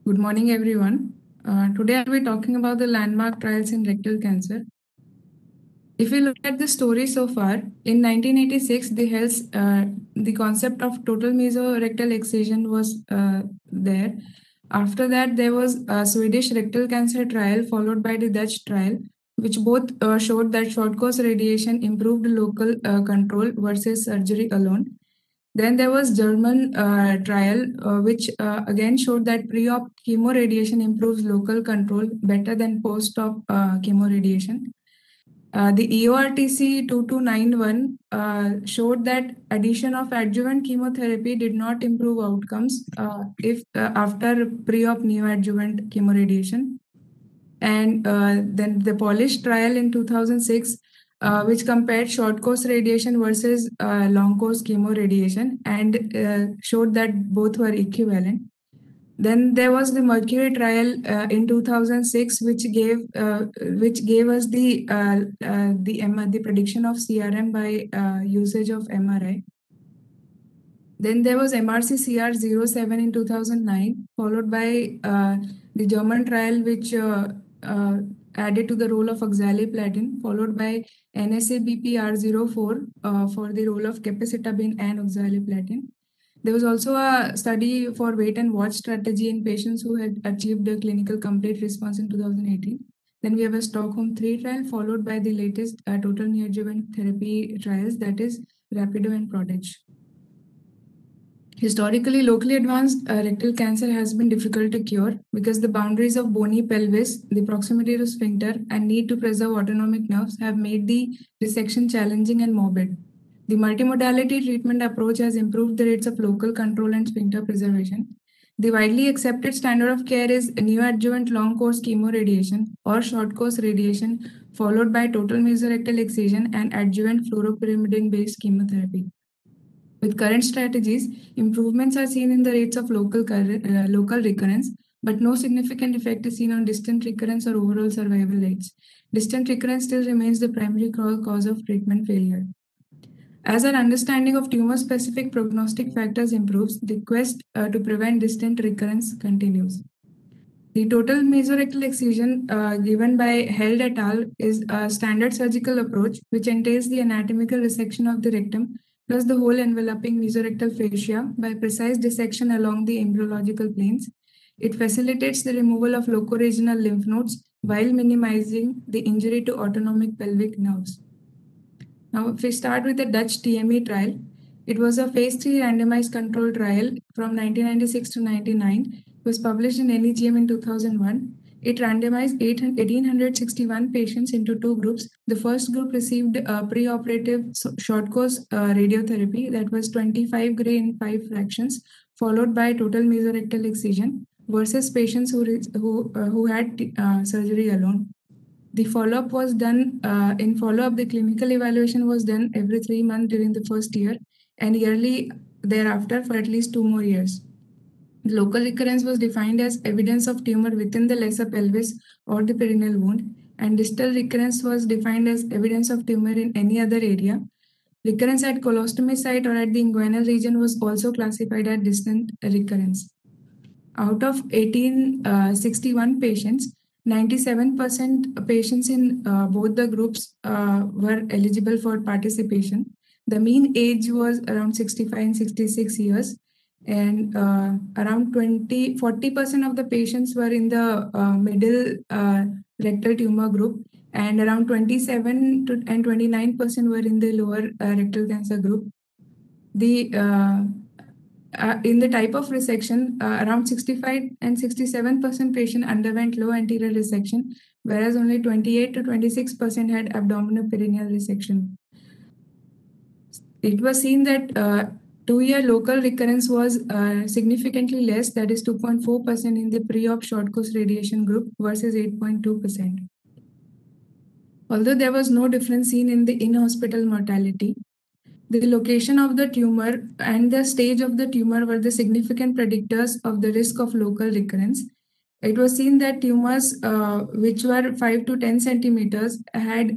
Good morning, everyone. Today I'll be talking about the landmark trials in rectal cancer. If we look at the story so far, in 1986, the concept of total mesorectal excision was there. After that, there was a Swedish rectal cancer trial followed by the Dutch trial, which both showed that short course radiation improved local control versus surgery alone. Then there was German trial, which again showed that pre-op chemoradiation improves local control better than post-op chemoradiation. The EORTC 2291 showed that addition of adjuvant chemotherapy did not improve outcomes if after pre-op neoadjuvant chemoradiation. And then the Polish trial in 2006, which compared short course radiation versus long course chemoradiation and showed that both were equivalent. Then there was the Mercury trial in 2006, which gave us the prediction of CRM by usage of MRI. Then there was MRC CR07 in 2009, followed by the German trial, which added to the role of oxaliplatin, followed by NSABP R04 for the role of capecitabine and oxaliplatin. There was also a study for wait and watch strategy in patients who had achieved a clinical complete response in 2018. Then we have a Stockholm 3 trial, followed by the latest total neoadjuvant therapy trials, that is Rapido and Prodigy. Historically, locally advanced rectal cancer has been difficult to cure because the boundaries of bony pelvis, the proximity to sphincter, and need to preserve autonomic nerves have made the resection challenging and morbid. The multimodality treatment approach has improved the rates of local control and sphincter preservation. The widely accepted standard of care is neoadjuvant long course chemoradiation or short course radiation, followed by total mesorectal excision and adjuvant fluoropyrimidine based chemotherapy. With current strategies, improvements are seen in the rates of local recurrence, but no significant effect is seen on distant recurrence or overall survival rates. Distant recurrence still remains the primary cause of treatment failure. As our understanding of tumor-specific prognostic factors improves, the quest to prevent distant recurrence continues. The total mesorectal excision given by Held et al. Is a standard surgical approach which entails the anatomical resection of the rectum plus the whole enveloping mesorectal fascia by precise dissection along the embryological planes. It facilitates the removal of locoregional lymph nodes while minimizing the injury to autonomic pelvic nerves. Now, if we start with the Dutch TME trial, it was a phase 3 randomized controlled trial from 1996 to 99. It was published in NEJM in 2001. It randomized 1,861 patients into two groups. The first group received preoperative short course radiotherapy that was 25 gray in 5 fractions, followed by total mesorectal excision versus patients who had surgery alone. The follow-up was done in follow-up. The clinical evaluation was done every 3 months during the first year and yearly thereafter for at least 2 more years. The local recurrence was defined as evidence of tumor within the lesser pelvis or the perineal wound, and distal recurrence was defined as evidence of tumor in any other area. Recurrence at colostomy site or at the inguinal region was also classified as distant recurrence. Out of 1,861 patients, 97% patients in both the groups were eligible for participation. The mean age was around 65 and 66 years, and around 40% of the patients were in the middle rectal tumor group, and around 27 and 29% were in the lower rectal cancer group. In the type of resection, around 65 and 67% patient underwent low anterior resection, whereas only 28 to 26% had abdominoperineal resection. It was seen that 2-year local recurrence was significantly less, that is 2.4% in the pre-op short course radiation group versus 8.2%. Although there was no difference seen in the in-hospital mortality, the location of the tumor and the stage of the tumor were the significant predictors of the risk of local recurrence. It was seen that tumors which were 5 to 10 centimeters had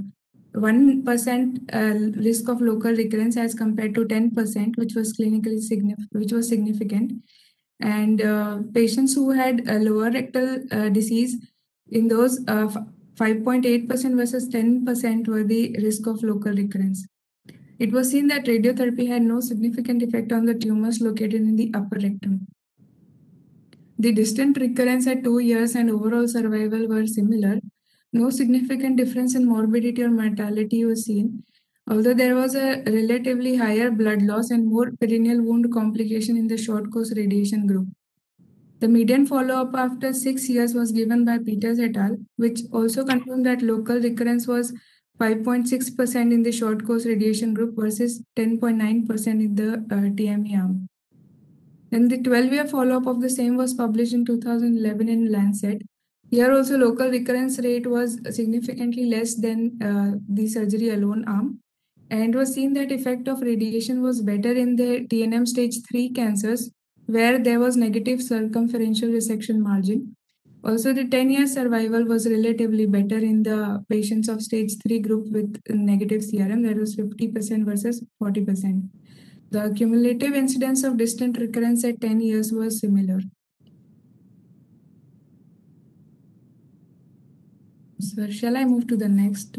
1% risk of local recurrence as compared to 10%, which was clinically significant. And patients who had a lower rectal disease, in those 5.8% versus 10% were the risk of local recurrence. It was seen that radiotherapy had no significant effect on the tumors located in the upper rectum. The distant recurrence at 2 years and overall survival were similar. No significant difference in morbidity or mortality was seen, although there was a relatively higher blood loss and more perineal wound complication in the short course radiation group. The median follow-up after 6 years was given by Peters et al., which also confirmed that local recurrence was 5.6% in the short course radiation group versus 10.9% in the TME arm. Then the 12-year follow-up of the same was published in 2011 in Lancet. Here also local recurrence rate was significantly less than the surgery alone arm, and was seen that effect of radiation was better in the TNM stage 3 cancers where there was negative circumferential resection margin. Also, the 10-year survival was relatively better in the patients of stage 3 group with negative CRM. That was 50% versus 40%. The cumulative incidence of distant recurrence at 10 years was similar. So, shall I move to the next?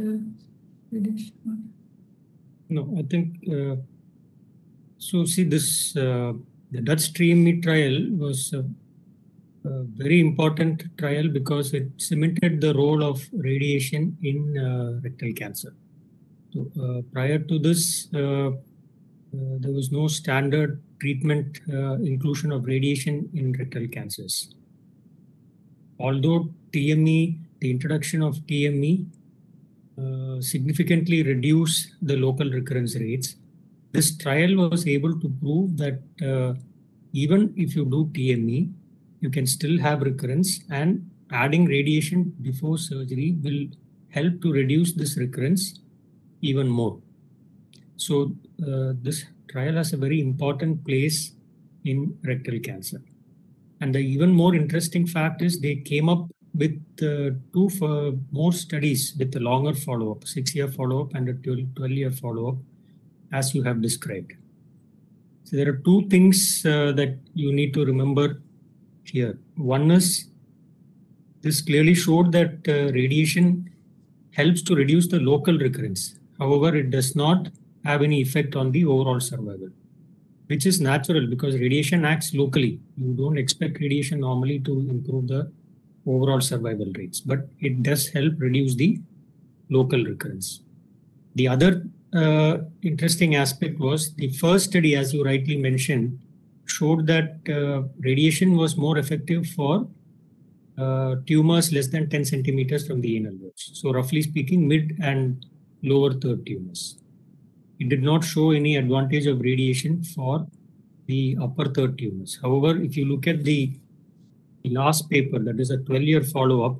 No, I think, so see this, the Dutch TME trial was a very important trial because it cemented the role of radiation in rectal cancer. So prior to this, there was no standard treatment inclusion of radiation in rectal cancers. Although TME, the introduction of TME significantly reduced the local recurrence rates, this trial was able to prove that even if you do TME, you can still have recurrence, and adding radiation before surgery will help to reduce this recurrence even more. So this trial has a very important place in rectal cancer. And the even more interesting fact is they came up with two more studies with a longer follow-up, 6-year follow-up and a 12-year follow-up, as you have described. So there are two things that you need to remember here. One is this clearly showed that radiation helps to reduce the local recurrence. However, it does not have any effect on the overall survival, which is natural because radiation acts locally. You don't expect radiation normally to improve the overall survival rates, but it does help reduce the local recurrence. The other interesting aspect was the first study, as you rightly mentioned, showed that radiation was more effective for tumors less than 10 centimeters from the anal verge. So roughly speaking, mid and lower third tumors. It did not show any advantage of radiation for the upper third tumors. However, if you look at the last paper, that is a 12-year follow-up,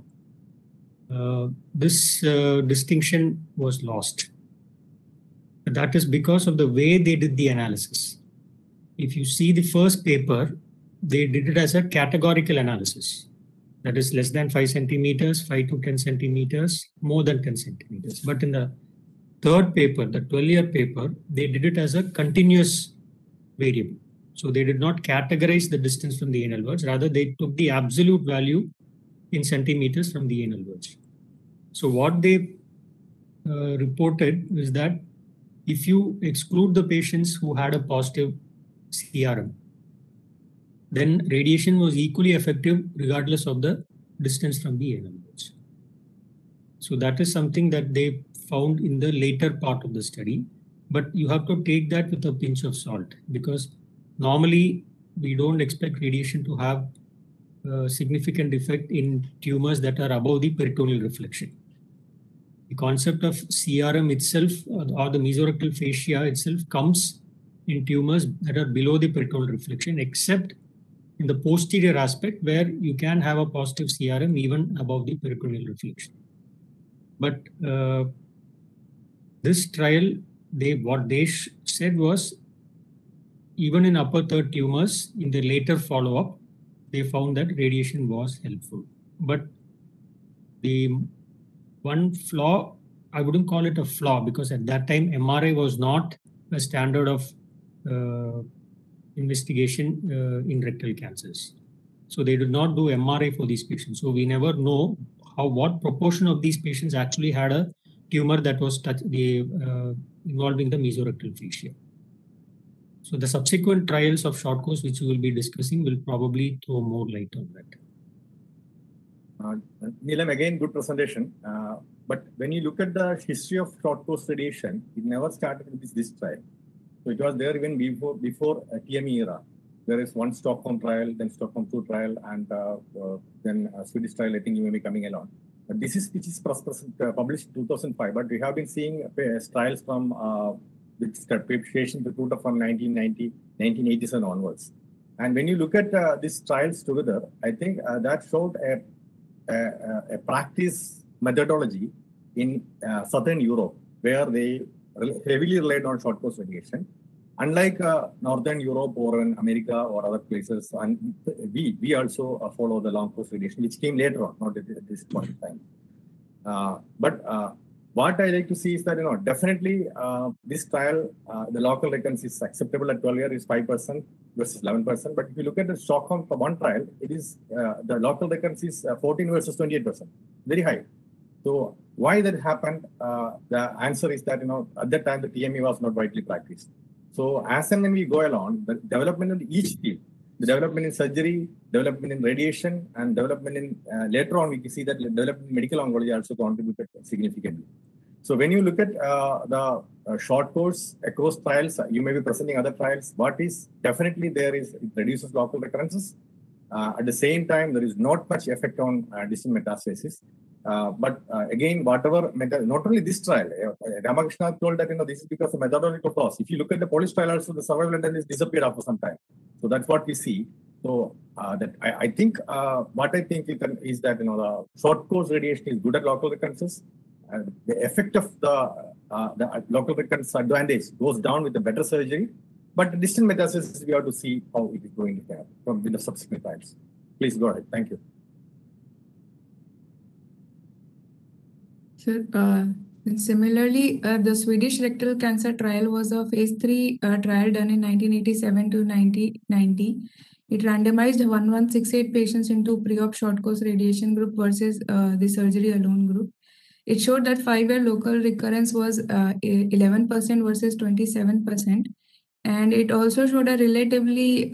this distinction was lost. That is because of the way they did the analysis. If you see the first paper, they did it as a categorical analysis. That is less than 5 centimeters, 5 to 10 centimeters, more than 10 centimeters. But in the third paper, the 12-year paper, they did it as a continuous variable. So they did not categorize the distance from the anal verge. Rather, they took the absolute value in centimeters from the anal verge. So what they reported is that if you exclude the patients who had a positive CRM, then radiation was equally effective regardless of the distance from the anal verge. So that is something that they found in the later part of the study, but you have to take that with a pinch of salt because normally we don't expect radiation to have a significant effect in tumors that are above the peritoneal reflection. The concept of CRM itself or the mesorectal fascia itself comes in tumors that are below the peritoneal reflection, except in the posterior aspect where you can have a positive CRM even above the peritoneal reflection. But this trial, what they said was even in upper third tumors, in the later follow-up, they found that radiation was helpful. But the one flaw, I wouldn't call it a flaw because at that time MRI was not a standard of investigation in rectal cancers. So they did not do MRI for these patients. So we never know what proportion of these patients actually had a tumor that was involving the mesorectal fascia. So the subsequent trials of short course, which we will be discussing, will probably throw more light on that. Neelam, again, good presentation. But when you look at the history of short course radiation, it never started with this trial. So it was there even before TME era. There is one Stockholm trial, then Stockholm 2 trial, and then a Swedish trial, I think you may be coming along. But this is which is published in 2005. But we have been seeing trials from with patient recruiter from 1990, 1987 onwards. And when you look at these trials together, I think that showed a practice methodology in Southern Europe, where they heavily relied on short course radiation. Unlike Northern Europe or in America or other places, and we also follow the long course radiation, which came later on, not at this point in time. What I like to see is that, definitely this trial, the local recurrence is acceptable at 12 years is 5% versus 11%. But if you look at the Stockholm one trial, it is the local recurrence is 14 versus 28%, very high. So why that happened? The answer is that, at that time the TME was not widely practiced. So as and when we go along, the development in each field, the development in surgery, development in radiation, and development in later on, we can see that development in medical oncology also contributed significantly. So when you look at the short course across trials, you may be presenting other trials. What is definitely there is it reduces local recurrences. At the same time, there is not much effect on distant metastasis. But again, whatever, not only this trial, Ramakrishna told that, this is because of methodological flaws. If you look at the Polish trial also, the survival index disappeared after some time. So that's what we see. So I think what I think is that, the short course radiation is good at local recurrences. The effect of the local recurrence advantage goes down with the better surgery. But the distant metastasis, we have to see how it is going to happen from the subsequent trials. Please go ahead. Thank you. Sir, similarly, the Swedish rectal cancer trial was a phase 3 trial done in 1987 to 1990. It randomized 1168 patients into pre-op short course radiation group versus the surgery alone group. It showed that 5-year local recurrence was 11% versus 27%. And it also showed a relatively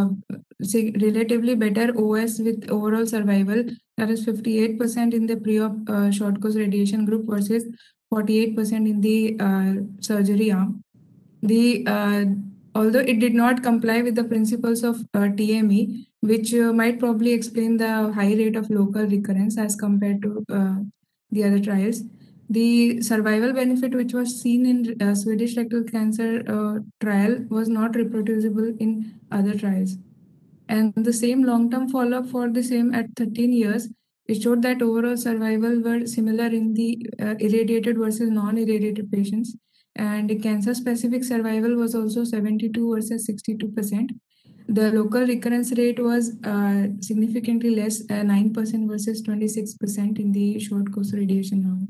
better OS with overall survival, that is 58% in the pre-op short course radiation group versus 48% in the surgery arm. Although it did not comply with the principles of TME, which might probably explain the high rate of local recurrence as compared to the other trials. The survival benefit which was seen in Swedish rectal cancer trial was not reproducible in other trials. And the same long-term follow-up for the same at 13 years, it showed that overall survival were similar in the irradiated versus non-irradiated patients. And the cancer-specific survival was also 72 versus 62%. The local recurrence rate was significantly less, 9% versus 26% in the short course radiation arm.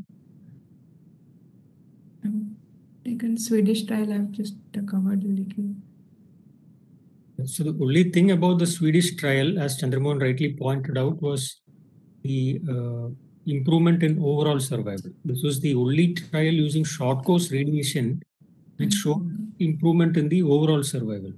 Taken Swedish trial, I've just covered a little. So the only thing about the Swedish trial, as Chandramohan rightly pointed out, was the improvement in overall survival. This was the only trial using short course radiation which showed improvement in the overall survival.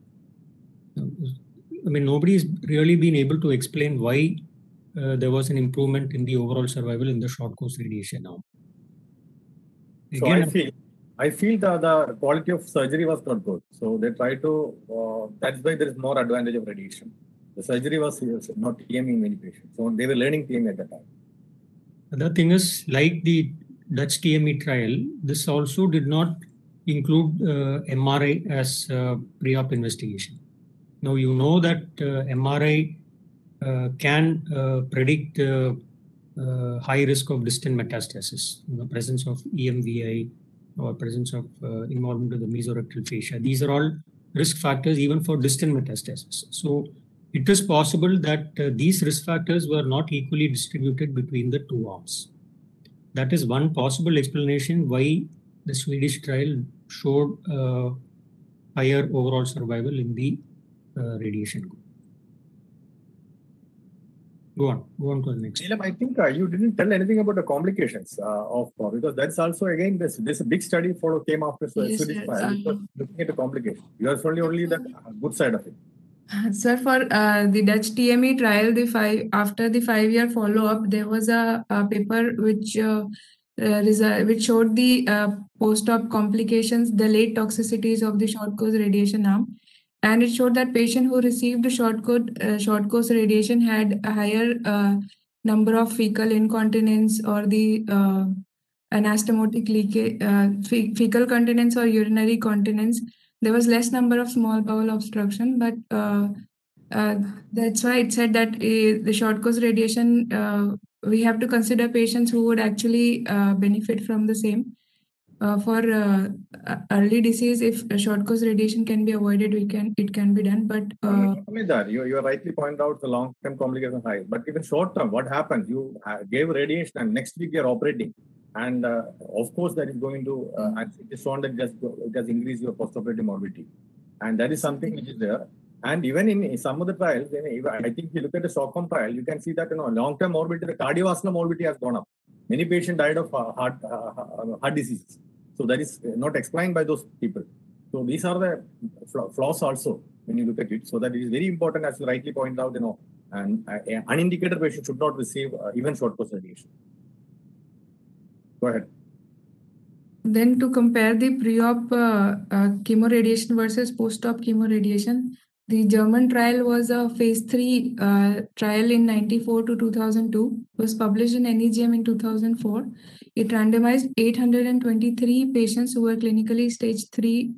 I mean, nobody's really been able to explain why there was an improvement in the overall survival in the short course radiation now. Again, so I feel the quality of surgery was not good. So they try to, that's why there is more advantage of radiation. The surgery was not TME in many patients. So they were learning TME at that time. The thing is, like the Dutch TME trial, this also did not include MRI as pre-op investigation. Now, you know that MRI can predict high risk of distant metastasis in the presence of EMVI or presence of involvement of the mesorectal fascia. These are all risk factors even for distant metastasis. So it is possible that these risk factors were not equally distributed between the two arms. That is one possible explanation why the Swedish trial showed higher overall survival in the radiation group. Go on to the next. Neelam, I think you didn't tell anything about the complications of because that's also again this a big study came after Yes, Swedish sir. trial, looking at the complications. You are only the good side of it. Sir, for the Dutch TME trial, after the 5-year follow-up, there was a paper which showed the post-op complications, the late toxicities of the short course radiation arm, and it showed that patient who received the short course radiation had a higher number of fecal incontinence or the anastomotic leakage, fecal continence or urinary continence. There was less number of small bowel obstruction, but that's why it said that the short course radiation, we have to consider patients who would actually benefit from the same. For early disease, if a short course radiation can be avoided, it can be done. But not only that, you rightly point out the long-term complications high, but even short-term, what happens? You gave radiation and next week you're operating. And of course, that is going to, it is shown that it does increase your post-operative morbidity. And that is something which is there. And even in some of the trials, I think if you look at the Stockholm trial, you can see that long-term morbidity, the cardiovascular morbidity has gone up. Many patients died of heart diseases. So that is not explained by those people. So these are the flaws also when you look at it. So that it is very important, as you rightly point out, and an unindicated patient should not receive even short course radiation. Go ahead. Then to compare the pre-op chemoradiation versus post-op chemoradiation, the German trial was a phase 3 trial in 94 to 2002. It was published in NEJM in 2004. It randomized 823 patients who were clinically stage 3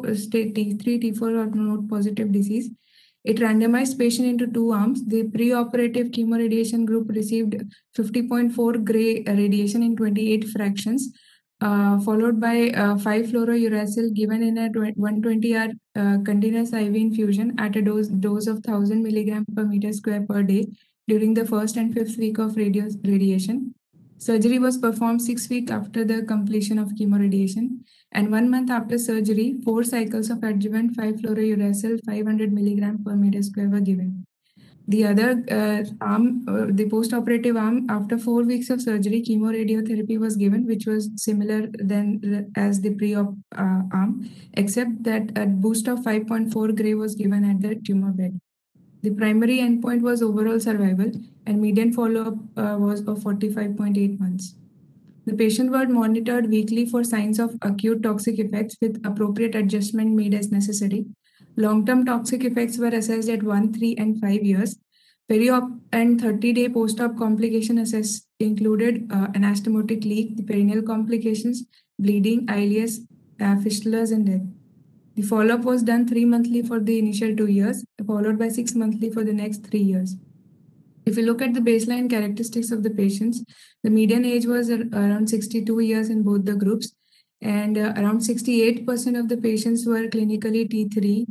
T4 or node positive disease. It randomized patient into 2 arms. The pre-operative chemoradiation group received 50.4 gray radiation in 28 fractions. Followed by 5-fluorouracil given in a 120-hour continuous IV infusion at a dose of 1000 milligram per meter square per day during the first and 5th week of radiation. Surgery was performed 6 weeks after the completion of chemoradiation, and 1 month after surgery, 4 cycles of adjuvant 5-fluorouracil 500 milligram per meter square were given. The other arm, the post-operative arm, after 4 weeks of surgery, chemoradiotherapy was given, which was similar as the pre-op arm, except that a boost of 5.4 gray was given at the tumor bed. The primary endpoint was overall survival, and median follow-up was of 45.8 months. The patient was monitored weekly for signs of acute toxic effects with appropriate adjustment made as necessary. Long-term toxic effects were assessed at 1, 3, and 5 years. Peri-op and 30-day post-op complication assessed included anastomotic leak, the perineal complications, bleeding, ileus, fistulas, and death. The follow-up was done 3 monthly for the initial 2 years, followed by 6 monthly for the next 3 years. If you look at the baseline characteristics of the patients, the median age was around 62 years in both the groups, and around 68% of the patients were clinically T3,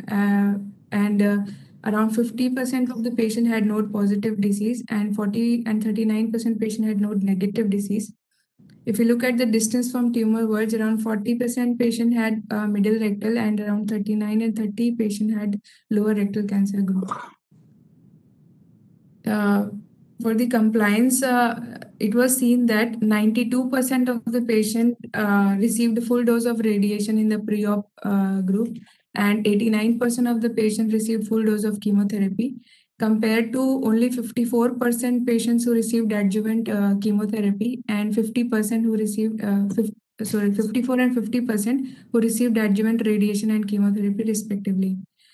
and around 50% of the patient had node positive disease, and 40 and 39% patient had node negative disease. If you look at the distance from tumor verge, around 40% patient had middle rectal, and around 39 and 30 patient had lower rectal cancer group. For the compliance, it was seen that 92% of the patient received a full dose of radiation in the pre-op group, and 89% of the patient received full dose of chemotherapy, compared to only 54% patients who received adjuvant chemotherapy, and 50% who received 54 and 50% who received adjuvant radiation and chemotherapy respectively.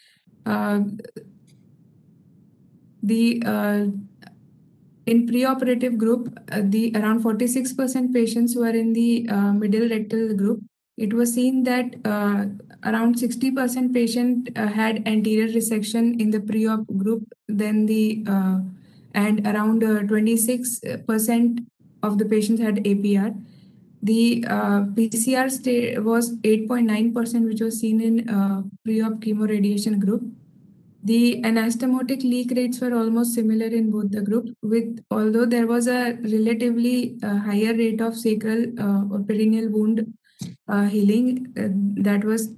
In preoperative group, the around 46% patients who are in the middle rectal group, it was seen that around 60% patient had anterior resection in the pre-op group, then and around 26% of the patients had APR. The PCR was 8.9%, which was seen in pre-op chemoradiation group. The anastomotic leak rates were almost similar in both the groups, although there was a relatively higher rate of sacral or perineal wound healing. That was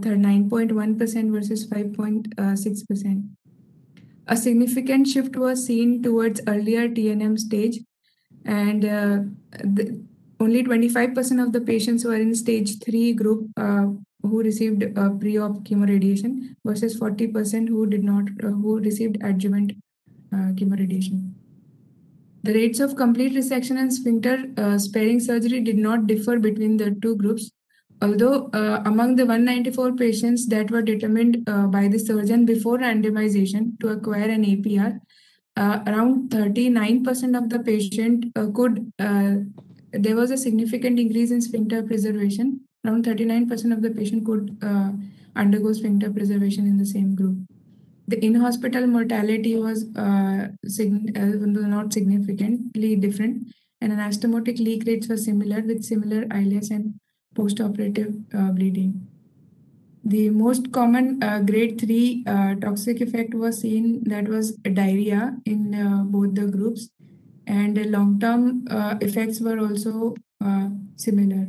9.1% versus 5.6%. A significant shift was seen towards earlier TNM stage, and only 25% of the patients were in stage 3 group who received pre-op chemoradiation versus 40% who did not, who received adjuvant chemoradiation. The rates of complete resection and sphincter sparing surgery did not differ between the two groups, although among the 194 patients that were determined by the surgeon before randomization to acquire an APR, around 39% of the patient there was a significant increase in sphincter preservation. Around 39% of the patient could undergo sphincter preservation in the same group. The in-hospital mortality was not significantly different, and anastomotic leak rates were similar with similar ileus and post-operative bleeding. The most common grade 3 toxic effect was seen, that was diarrhea in both the groups, and the long-term effects were also similar.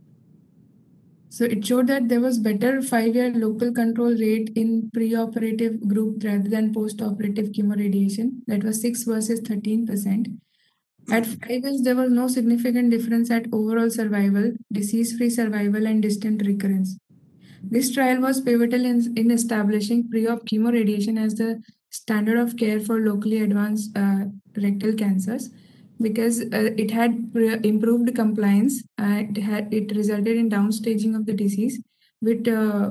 So it showed that there was better 5-year local control rate in pre-operative group rather than post-operative chemoradiation. That was 6 versus 13%. At 5 years, there was no significant difference at overall survival, disease-free survival, and distant recurrence. This trial was pivotal in establishing pre-op chemoradiation as the standard of care for locally advanced rectal cancers, because it had improved compliance. It resulted in downstaging of the disease with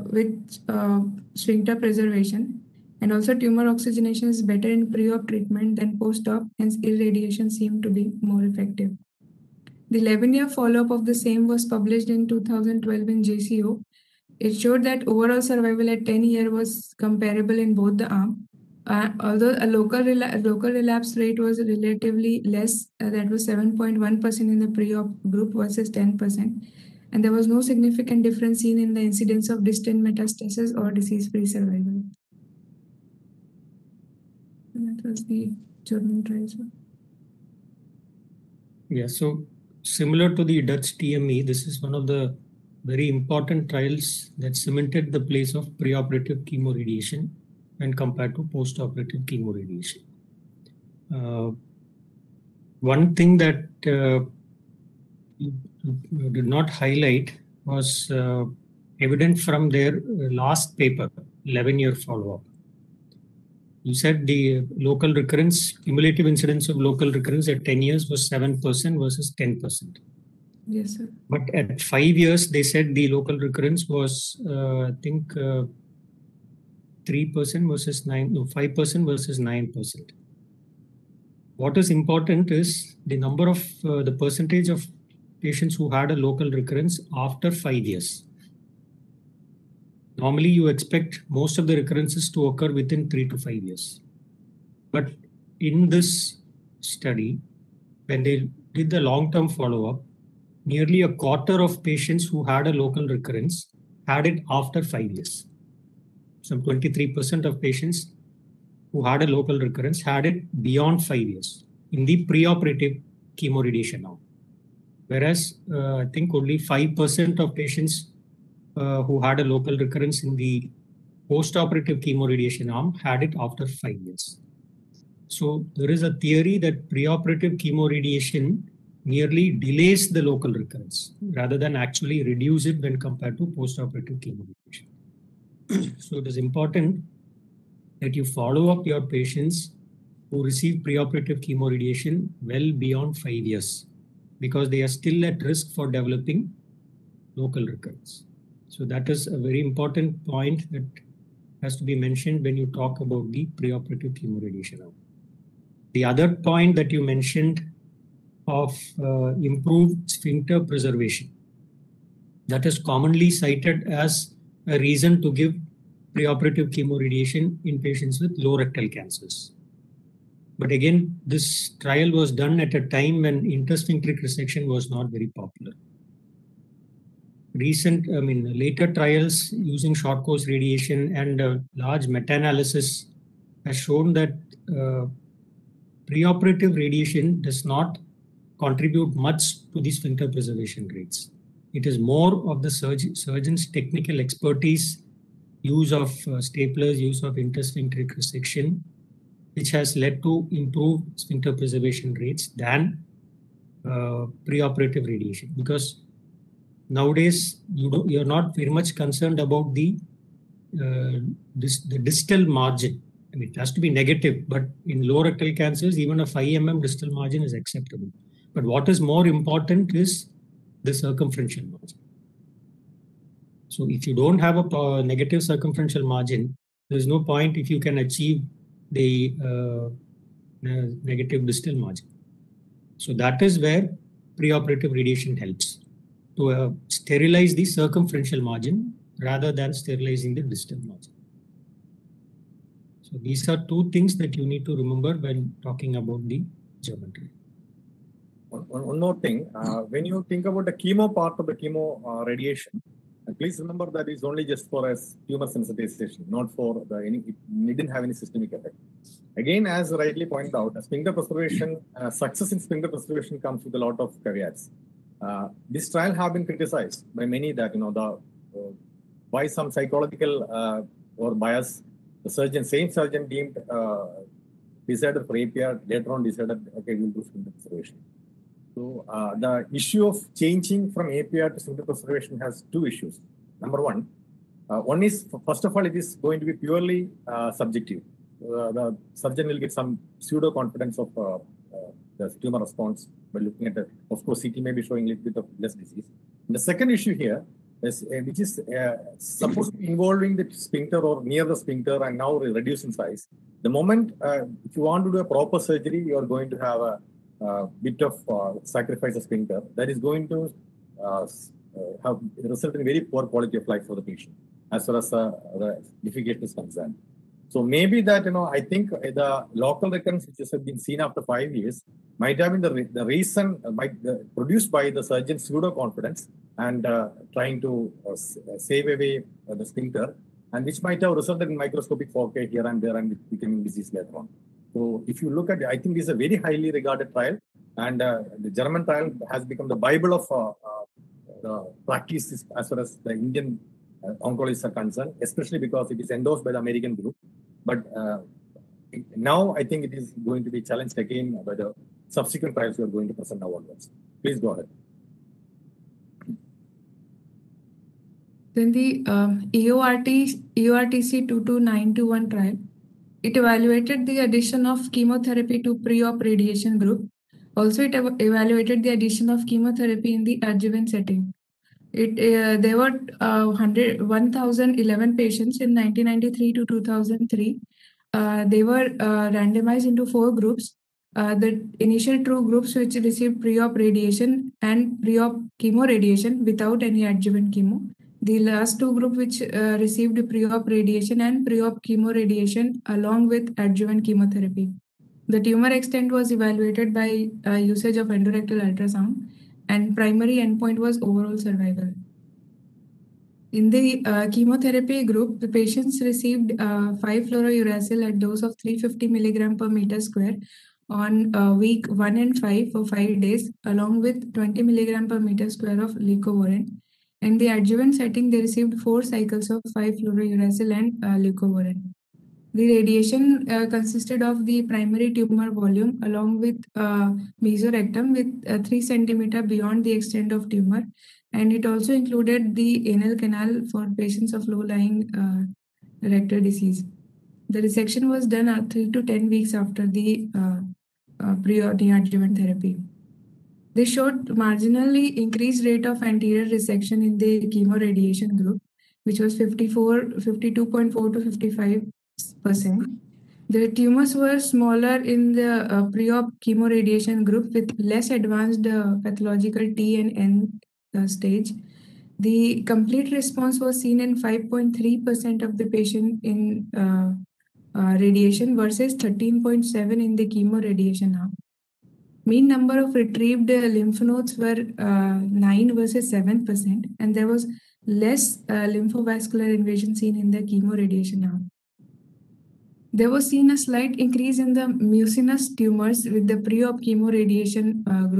sphincter preservation, and also tumor oxygenation is better in pre-op treatment than post-op, hence irradiation seemed to be more effective. The 11-year follow-up of the same was published in 2012 in JCO. It showed that overall survival at 10 years was comparable in both the arms. Although a local relapse rate was relatively less, that was 7.1% in the pre-op group versus 10%. And there was no significant difference seen in the incidence of distant metastasis or disease-free survival. And that was the German trial. Yeah, so similar to the Dutch TME, this is one of the very important trials that cemented the place of preoperative chemoradiation when compared to post-operative chemoradiation. One thing that you did not highlight was evident from their last paper, 11-year follow-up. You said the local recurrence, cumulative incidence of local recurrence at 10 years was 7% versus 10%. Yes, sir. But at 5 years, they said the local recurrence was, I think, 3% versus 5% versus 9%. What is important is the number of the percentage of patients who had a local recurrence after 5 years. Normally, you expect most of the recurrences to occur within 3 to 5 years. But in this study, when they did the long-term follow-up, nearly a quarter of patients who had a local recurrence had it after 5 years. Some 23% of patients who had a local recurrence had it beyond 5 years in the preoperative chemoradiation arm. Whereas I think only 5% of patients who had a local recurrence in the post-operative chemoradiation arm had it after 5 years. So there is a theory that preoperative chemoradiation merely delays the local recurrence rather than actually reduce it when compared to post-operative chemoradiation. So it is important that you follow up your patients who receive preoperative chemoradiation well beyond 5 years, because they are still at risk for developing local recurrence. So that is a very important point that has to be mentioned when you talk about the preoperative chemoradiation. The other point that you mentioned of improved sphincter preservation, that is commonly cited as a reason to give preoperative chemoradiation in patients with low rectal cancers. But again, this trial was done at a time when intersphincteric resection was not very popular. Later trials using short course radiation and a large meta-analysis has shown that preoperative radiation does not contribute much to the sphincter preservation rates. It is more of the surgeon's technical expertise, use of staplers, use of intersphincteric resection, which has led to improved sphincter preservation rates than preoperative radiation. Because nowadays you're not very much concerned about the distal margin. I mean, it has to be negative, but in lower rectal cancers, even a 5 mm distal margin is acceptable. But what is more important is the circumferential margin. So if you don't have a negative circumferential margin, there's no point if you can achieve the negative distal margin. So that is where preoperative radiation helps to sterilize the circumferential margin rather than sterilizing the distal margin. So these are two things that you need to remember when talking about the German trial. One more thing, when you think about the chemo part of the chemo radiation, please remember that it's only just for a tumor sensitization, not for it didn't have any systemic effect. Again, as rightly pointed out, sphincter preservation, success in sphincter preservation comes with a lot of caveats. This trial have been criticized by many that, by some psychological or bias, the same surgeon decided for APR, later on decided, okay, we'll do sphincter preservation. So the issue of changing from APR to sphincter preservation has two issues. Number one is, first of all, it is going to be purely subjective. The surgeon will get some pseudo confidence of the tumor response by looking at of course, CT may be showing a little bit of less disease. And the second issue here is, which is supposed to be involving the sphincter or near the sphincter and now reducing size. The moment, if you want to do a proper surgery, you are going to have a bit of sacrifice of sphincter that is going to have result in very poor quality of life for the patient as far as the defecation is concerned. So maybe that, I think the local recurrence which has been seen after 5 years might have been the reason produced by the surgeon's pseudo confidence and trying to save away the sphincter, and which might have resulted in microscopic foci here and there and becoming disease later on. So if you look at it, I think this is a very highly regarded trial, and the German trial has become the Bible of the practice as far as the Indian oncologists are concerned, especially because it is endorsed by the American group. But now I think it is going to be challenged again by the subsequent trials we are going to present now onwards. Please go ahead. Then the EORTC 22921 trial, it evaluated the addition of chemotherapy to pre-op radiation group. Also, it evaluated the addition of chemotherapy in the adjuvant setting. There were 1,011 patients in 1993 to 2003. They were randomized into 4 groups. The initial 2 groups which received pre-op radiation and pre-op chemo radiation without any adjuvant chemo. The last 2 groups which received pre-op radiation and pre-op chemo radiation along with adjuvant chemotherapy. The tumor extent was evaluated by usage of endorectal ultrasound, and primary endpoint was overall survival. In the chemotherapy group, the patients received 5-fluorouracil at dose of 350 mg per meter square on week 1 and 5 for 5 days, along with 20 mg per meter square of leucovorin. In the adjuvant setting, they received 4 cycles of 5-fluorouracil and leucovorin. The radiation consisted of the primary tumor volume along with mesorectum with 3 cm beyond the extent of tumor, and it also included the anal canal for patients of low-lying rectal disease. The resection was done 3 to 10 weeks after the pre-adjuvant therapy. They showed marginally increased rate of anterior resection in the chemoradiation group, which was 52.4 to 55%. The tumors were smaller in the pre-op chemoradiation group with less advanced pathological T and N stage. The complete response was seen in 5.3% of the patient in radiation versus 13.7% in the chemoradiation arm. Mean number of retrieved lymph nodes were 9 versus 7%, and there was less lymphovascular invasion seen in the chemoradiation arm. There was seen a slight increase in the mucinous tumors with the pre-op chemoradiation group,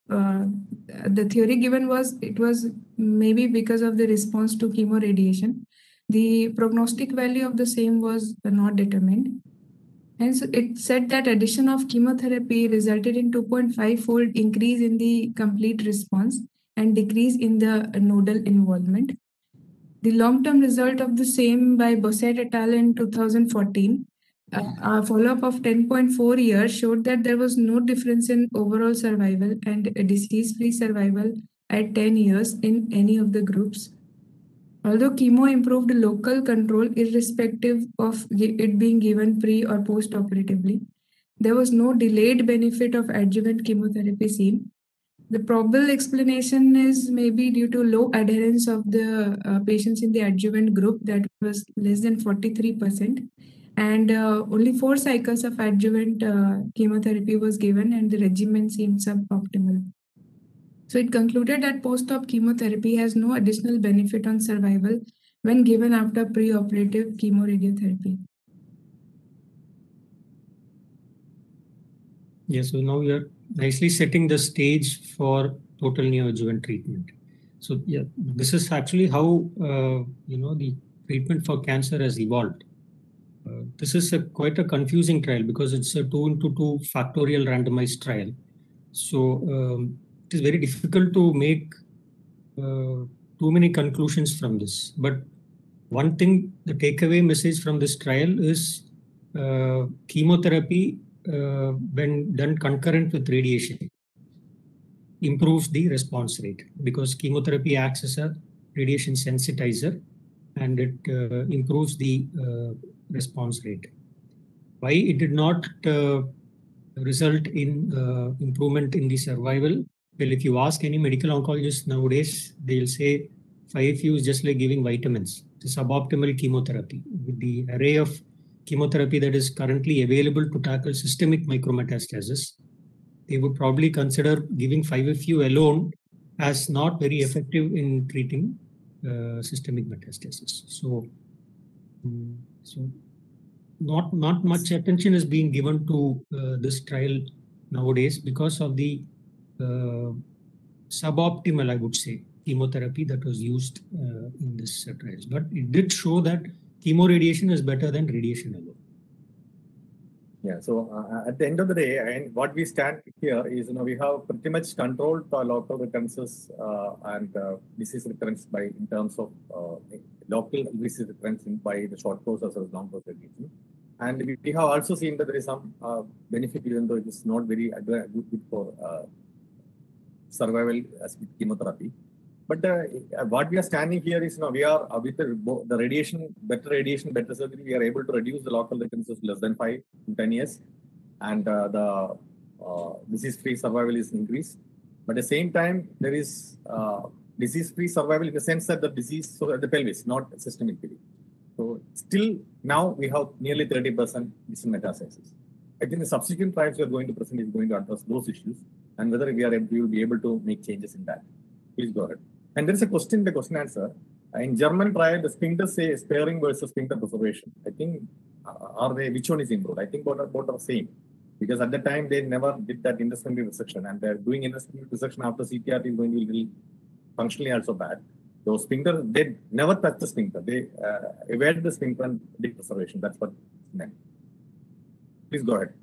the theory given was it was maybe because of the response to chemoradiation. The prognostic value of the same was not determined. Hence, it said that addition of chemotherapy resulted in 2.5-fold increase in the complete response and decrease in the nodal involvement. The long-term result of the same by Bossert et al. In 2014, a follow-up of 10.4 years showed that there was no difference in overall survival and disease-free survival at 10 years in any of the groups. Although chemo improved local control irrespective of it being given pre or post-operatively, there was no delayed benefit of adjuvant chemotherapy seen. The probable explanation is maybe due to low adherence of the patients in the adjuvant group, that was less than 43%, and only 4 cycles of adjuvant chemotherapy was given, and the regimen seemed suboptimal. So it concluded that post-op chemotherapy has no additional benefit on survival when given after pre-operative chemoradiotherapy. Yes, so now you're nicely setting the stage for total neoadjuvant treatment. So yeah, this is actually how the treatment for cancer has evolved. This is quite a confusing trial because it's a 2x2 factorial randomized trial. So it is very difficult to make too many conclusions from this. But one thing, the takeaway message from this trial is chemotherapy, when done concurrent with radiation, improves the response rate because chemotherapy acts as a radiation sensitizer and it improves the response rate. Why it did not result in improvement in the survival? Well, if you ask any medical oncologist nowadays, they'll say 5FU is just like giving vitamins. It's suboptimal chemotherapy. With the array of chemotherapy that is currently available to tackle systemic micrometastasis, they would probably consider giving 5FU alone as not very effective in treating systemic metastasis. So not much attention is being given to this trial nowadays because of the suboptimal, I would say, chemotherapy that was used in this trials. But it did show that chemoradiation is better than radiation alone. Yeah, so at the end of the day, and what we stand here is, we have pretty much controlled the local recurrences and disease recurrence in terms of local disease recurrence by the short course as well as long course radiation. And we have also seen that there is some benefit, even though it is not very good for survival as with chemotherapy. But what we are standing here is, we are with the radiation, better surgery, we are able to reduce the local recurrences less than 5 to 10 years. And the disease-free survival is increased. But at the same time, there is disease-free survival in the sense that the disease, so the pelvis, not systemically. So still now we have nearly 30% distant metastasis. I think the subsequent trials we are going to present is going to address those issues and whether we will be able to make changes in that. Please go ahead. And there is a question, the question answer. In German trial, the sphincter say sparing versus sphincter preservation. I think, which one is improved? I think both are same. Because at the time, they never did that intrasphincter resection, and they're doing intrasphincter resection after CTRT is going to be functionally also bad. So sphincter, they never touch the sphincter. They evade the sphincter and did preservation. That's what meant. Please go ahead.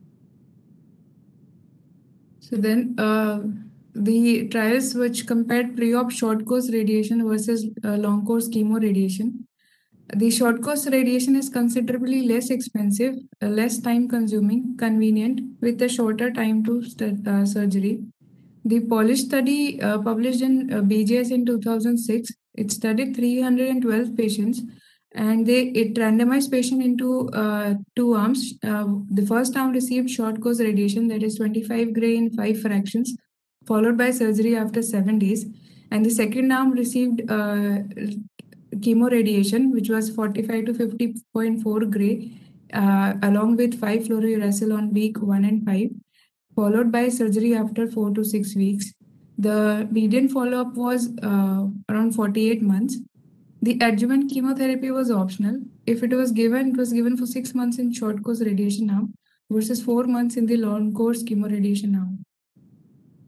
So then, the trials which compared pre-op short course radiation versus long course chemoradiation. The short course radiation is considerably less expensive, less time consuming, convenient, with a shorter time to surgery. The Polish study published in BJS in 2006, it studied 312 patients and it randomized patients into 2 arms. The first arm received short course radiation, that is 25 gray in 5 fractions, followed by surgery after 7 days. And the second arm received chemoradiation, which was 45 to 50.4 gray, along with 5 fluorouracil on week 1 and 5, followed by surgery after 4 to 6 weeks. The median follow-up was around 48 months. The adjuvant chemotherapy was optional. If it was given for 6 months in short course radiation arm versus 4 months in the long course chemoradiation arm.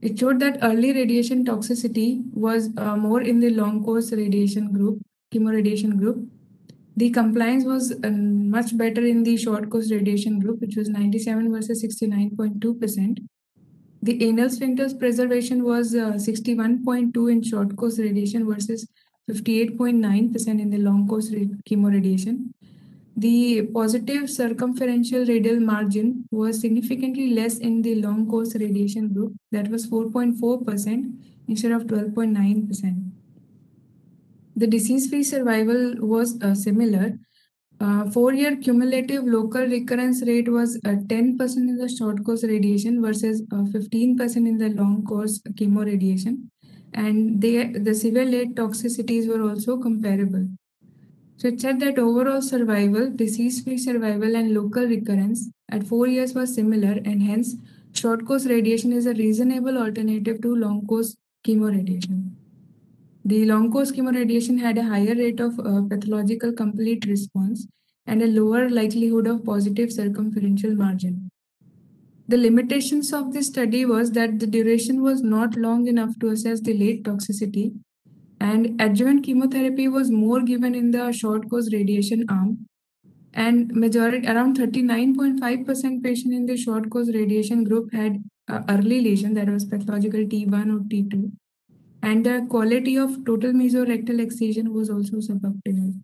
It showed that early radiation toxicity was more in the long course radiation group, chemoradiation group. The compliance was much better in the short course radiation group, which was 97 versus 69.2%. The anal sphincter's preservation was 61.2 in short course radiation versus 58.9% in the long course chemoradiation. The positive circumferential radial margin was significantly less in the long course radiation group, that was 4.4% instead of 12.9%. The disease-free survival was similar. 4-year cumulative local recurrence rate was 10% in the short course radiation versus 15% in the long course chemoradiation. And the severe late toxicities were also comparable. So it said that overall survival, disease-free survival, and local recurrence at 4 years was similar, and hence short course radiation is a reasonable alternative to long course chemoradiation. The long course chemoradiation had a higher rate of pathological complete response and a lower likelihood of positive circumferential margin. The limitations of this study was that the duration was not long enough to assess the late toxicity, and adjuvant chemotherapy was more given in the short course radiation arm, and majority around 39.5% patient in the short course radiation group had early lesion, that was pathological T1 or T2, and the quality of total mesorectal excision was also suboptimal.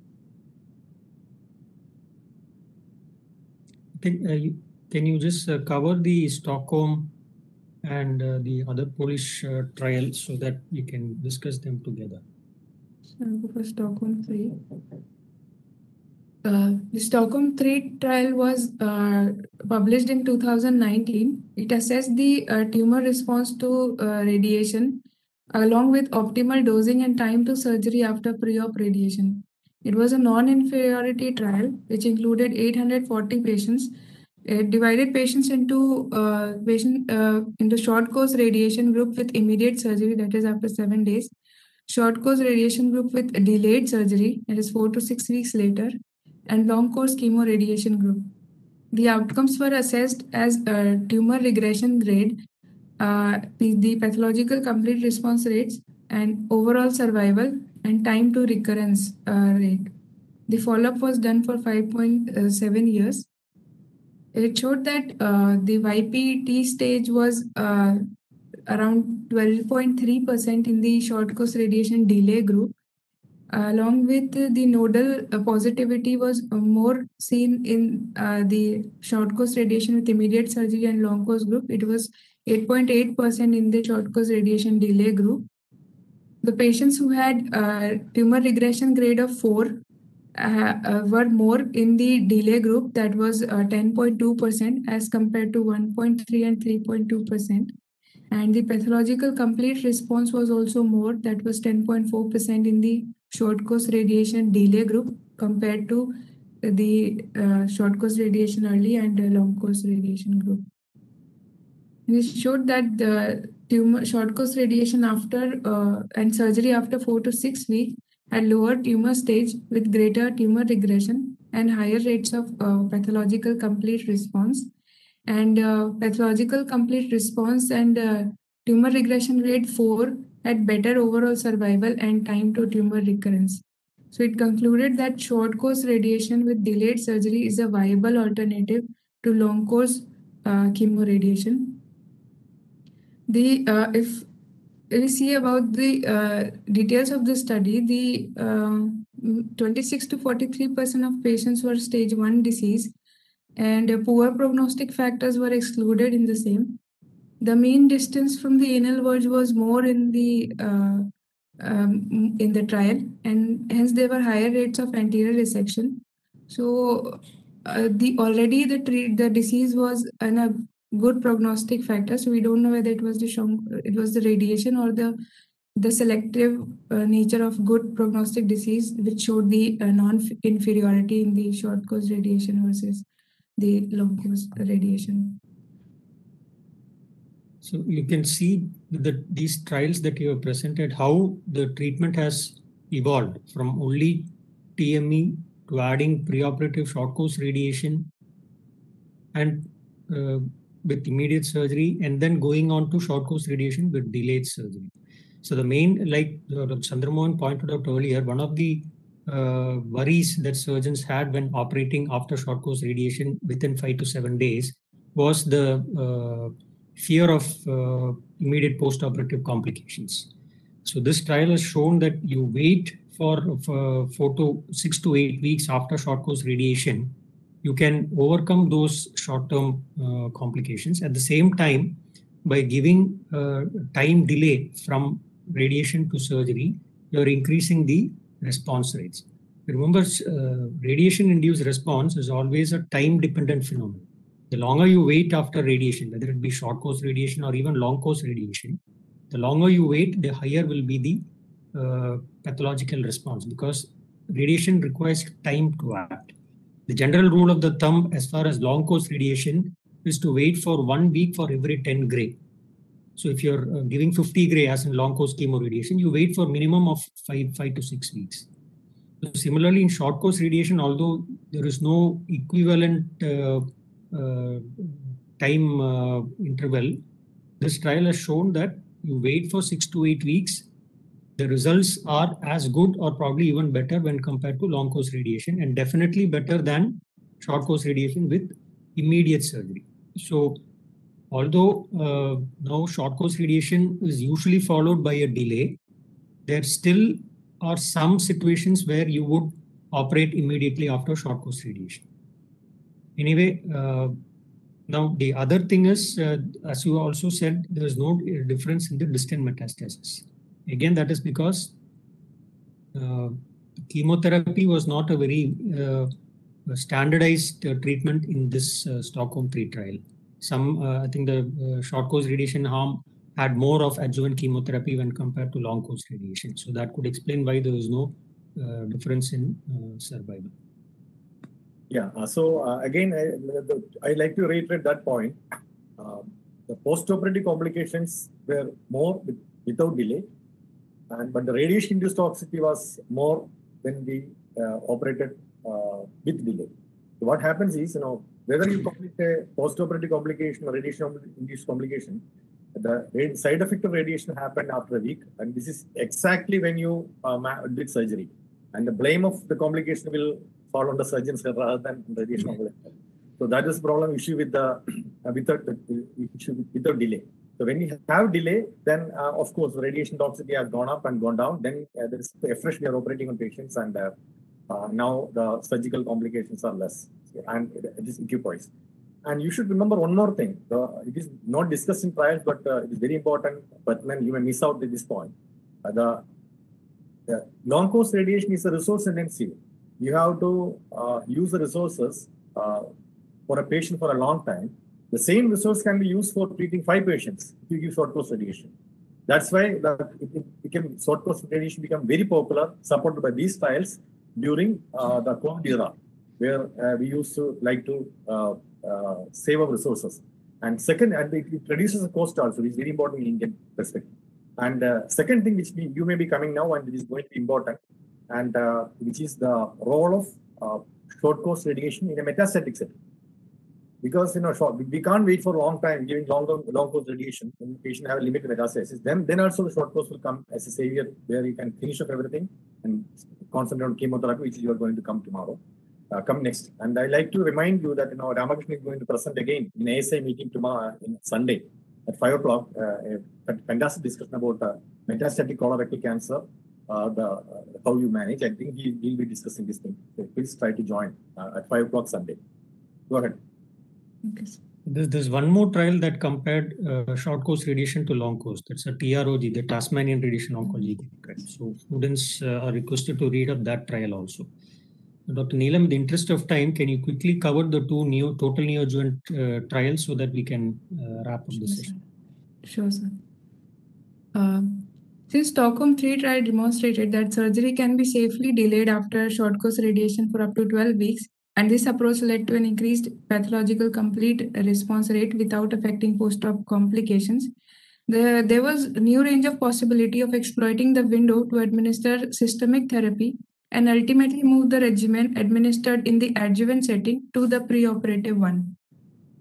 Can you just cover the Stockholm and the other Polish trials so that we can discuss them together? So I'll go for Stockholm 3. The Stockholm 3 trial was published in 2019. It assessed the tumor response to radiation along with optimal dosing and time to surgery after pre-op radiation. It was a non-inferiority trial which included 840 patients. It divided patients into short course radiation group with immediate surgery, that is after 7 days, short course radiation group with delayed surgery, that is 4 to 6 weeks later, and long course chemoradiation group. The outcomes were assessed as tumor regression grade, the pathological complete response rates, and overall survival and time to recurrence rate. The follow-up was done for 5.7 years. It showed that the YPT stage was around 12.3% in the short course radiation delay group. Along with the nodal positivity was more seen in the short course radiation with immediate surgery and long course group. It was 8.8% in the short course radiation delay group. The patients who had tumor regression grade of 4 were more in the delay group, that was 10.2% as compared to 1.3 and 3.2%. And the pathological complete response was also more, that was 10.4% in the short course radiation delay group compared to the short course radiation early and long course radiation group. And it showed that the tumor short course radiation after and surgery after 4 to 6 weeks had lower tumor stage with greater tumor regression and higher rates of pathological complete response. And pathological complete response and tumor regression grade 4 had better overall survival and time to tumor recurrence. So it concluded that short course radiation with delayed surgery is a viable alternative to long course chemoradiation. If we see about the details of the study, the 26 to 43% of patients were stage 1 disease, and poor prognostic factors were excluded in the same. The mean distance from the anal verge was more in the trial, and hence there were higher rates of anterior resection. So the disease was in a good prognostic factor. So we don't know whether it was the radiation or the selective nature of good prognostic disease which showed the non-inferiority in the short course radiation versus the long course radiation. So you can see that these trials that you have presented, how the treatment has evolved from only TME to adding preoperative short course radiation. And with immediate surgery and then going on to short course radiation with delayed surgery. So the main, like Chandramohan pointed out earlier, one of the worries that surgeons had when operating after short course radiation within 5 to 7 days was the fear of immediate post-operative complications. So this trial has shown that you wait for 6 to 8 weeks after short course radiation, you can overcome those short-term complications. At the same time, by giving time delay from radiation to surgery, you're increasing the response rates. Remember, radiation-induced response is always a time-dependent phenomenon. The longer you wait after radiation, whether it be short course radiation or even long course radiation, the longer you wait, the higher will be the pathological response, because radiation requires time to act. The general rule of the thumb as far as long course radiation is to wait for 1 week for every 10 gray. So if you're giving 50 gray as in long course chemoradiation, you wait for minimum of 5 to 6 weeks. So similarly, in short course radiation, although there is no equivalent time interval, this trial has shown that you wait for 6 to 8 weeks, the results are as good or probably even better when compared to long course radiation, and definitely better than short course radiation with immediate surgery. So although now short course radiation is usually followed by a delay, there still are some situations where you would operate immediately after short course radiation. Anyway, now the other thing is, as you also said, there is no difference in the distant metastasis. Again, that is because chemotherapy was not a very standardized treatment in this Stockholm 3 trial. I think the short course radiation arm had more of adjuvant chemotherapy when compared to long course radiation. So that could explain why there is no difference in survival. Yeah, again, I like to reiterate that point. The post-operative complications were more without delay, but the radiation-induced toxicity was more when we operated with delay. So what happens is, whether you call it a post-operative complication or radiation-induced complication, the side effect of radiation happened after a week, and this is exactly when you did surgery. And the blame of the complication will fall on the surgeons rather than radiation oncologist. So that is the problem issue with the without delay. So when you have delay, then of course radiation toxicity has gone up and gone down. Then there is afresh we are operating on patients, and now the surgical complications are less, and it is equipoise. And you should remember one more thing. It is not discussed in trials, but it is very important. But then you may miss out at this point. The long course radiation is a resource intensive. You have to use the resources for a patient for a long time. The same resource can be used for treating 5 patients if you give short course radiation. That's why short course radiation became very popular, supported by these trials during the COVID era, where we used to like to save our resources. And second, it reduces the cost also, which is very important in Indian perspective. And second thing which you may be coming now, and which is going to be important, and which is the role of short course radiation in a metastatic setting. Because we can't wait for a long time giving long course radiation when the patient have a limited metastasis. Then also the short course will come as a savior, where you can finish up everything and concentrate on chemotherapy, which you are going to come tomorrow. Come next. And I like to remind you that Ramakrishnan is going to present again in ASI meeting tomorrow, in Sunday at 5 o'clock. A fantastic discussion about metastatic colorectal cancer, how you manage. I think he will be discussing this thing. So please try to join at 5 o'clock Sunday. Go ahead. Okay. There's one more trial that compared short course radiation to long course. That's a TROG, the Tasmanian Radiation Oncology Trial. So students are requested to read up that trial also. Dr. Neelam, in the interest of time, can you quickly cover the 2 total neoadjuvant trials so that we can wrap up the session? Sure, sir. Since Stockholm 3 trial demonstrated that surgery can be safely delayed after short course radiation for up to 12 weeks, and this approach led to an increased pathological complete response rate without affecting post-op complications, there was a new range of possibility of exploiting the window to administer systemic therapy and ultimately move the regimen administered in the adjuvant setting to the preoperative one.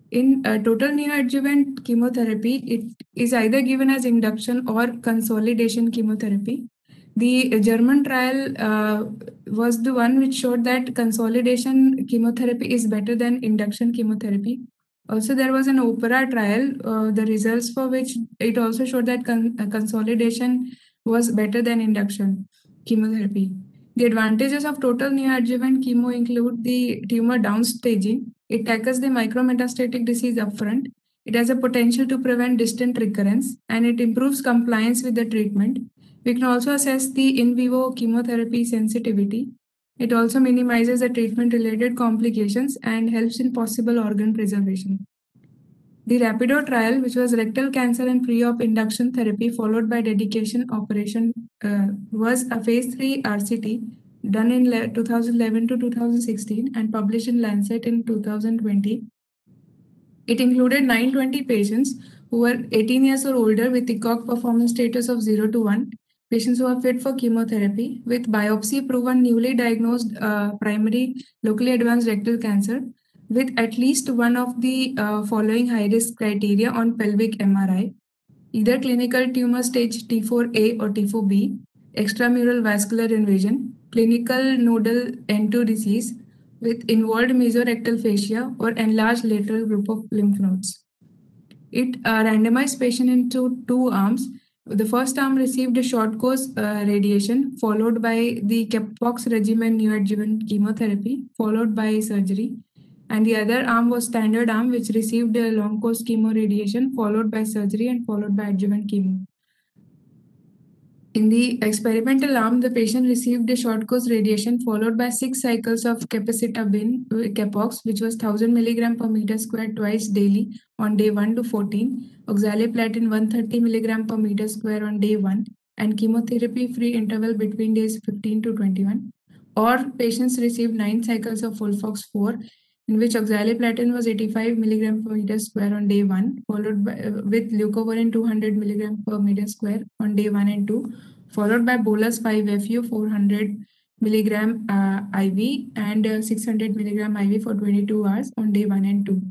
In total neoadjuvant chemotherapy, it is either given as induction or consolidation chemotherapy. The German trial was the one which showed that consolidation chemotherapy is better than induction chemotherapy. Also, there was an OPERA trial, the results for which it also showed that consolidation was better than induction chemotherapy. The advantages of total neoadjuvant chemo include the tumor downstaging. It tackles the micrometastatic disease upfront. It has a potential to prevent distant recurrence, and it improves compliance with the treatment. We can also assess the in vivo chemotherapy sensitivity. It also minimizes the treatment-related complications and helps in possible organ preservation. The Rapido trial, which was rectal cancer and pre-op induction therapy followed by dedication operation, was a phase 3 RCT done in 2011 to 2016 and published in Lancet in 2020. It included 920 patients who were 18 years or older with ECOG performance status of 0 to 1, patients who are fit for chemotherapy with biopsy-proven newly diagnosed primary locally advanced rectal cancer with at least one of the following high-risk criteria on pelvic MRI, either clinical tumor stage T4A or T4B, extramural vascular invasion, clinical nodal N2 disease with involved mesorectal fascia or enlarged lateral group of lymph nodes. It randomized patient into two arms. The first arm received a short course radiation followed by the Capox regimen neoadjuvant chemotherapy followed by surgery. And the other arm was standard arm, which received a long course chemo radiation followed by surgery and followed by adjuvant chemo. In the experimental arm, the patient received a short course radiation followed by 6 cycles of capecitabine Capox, which was 1000 mg per meter square twice daily on day 1 to 14, oxaliplatin 130 mg per meter square on day 1, and chemotherapy-free interval between days 15 to 21. Or patients received 9 cycles of FOLFOX4, in which oxaliplatin was 85 mg per meter square on day 1, followed by with leucovorin 200 mg per meter square on day 1 and 2, followed by bolus 5-FU 400 mg IV and 600 mg IV for 22 hours on day 1 and 2.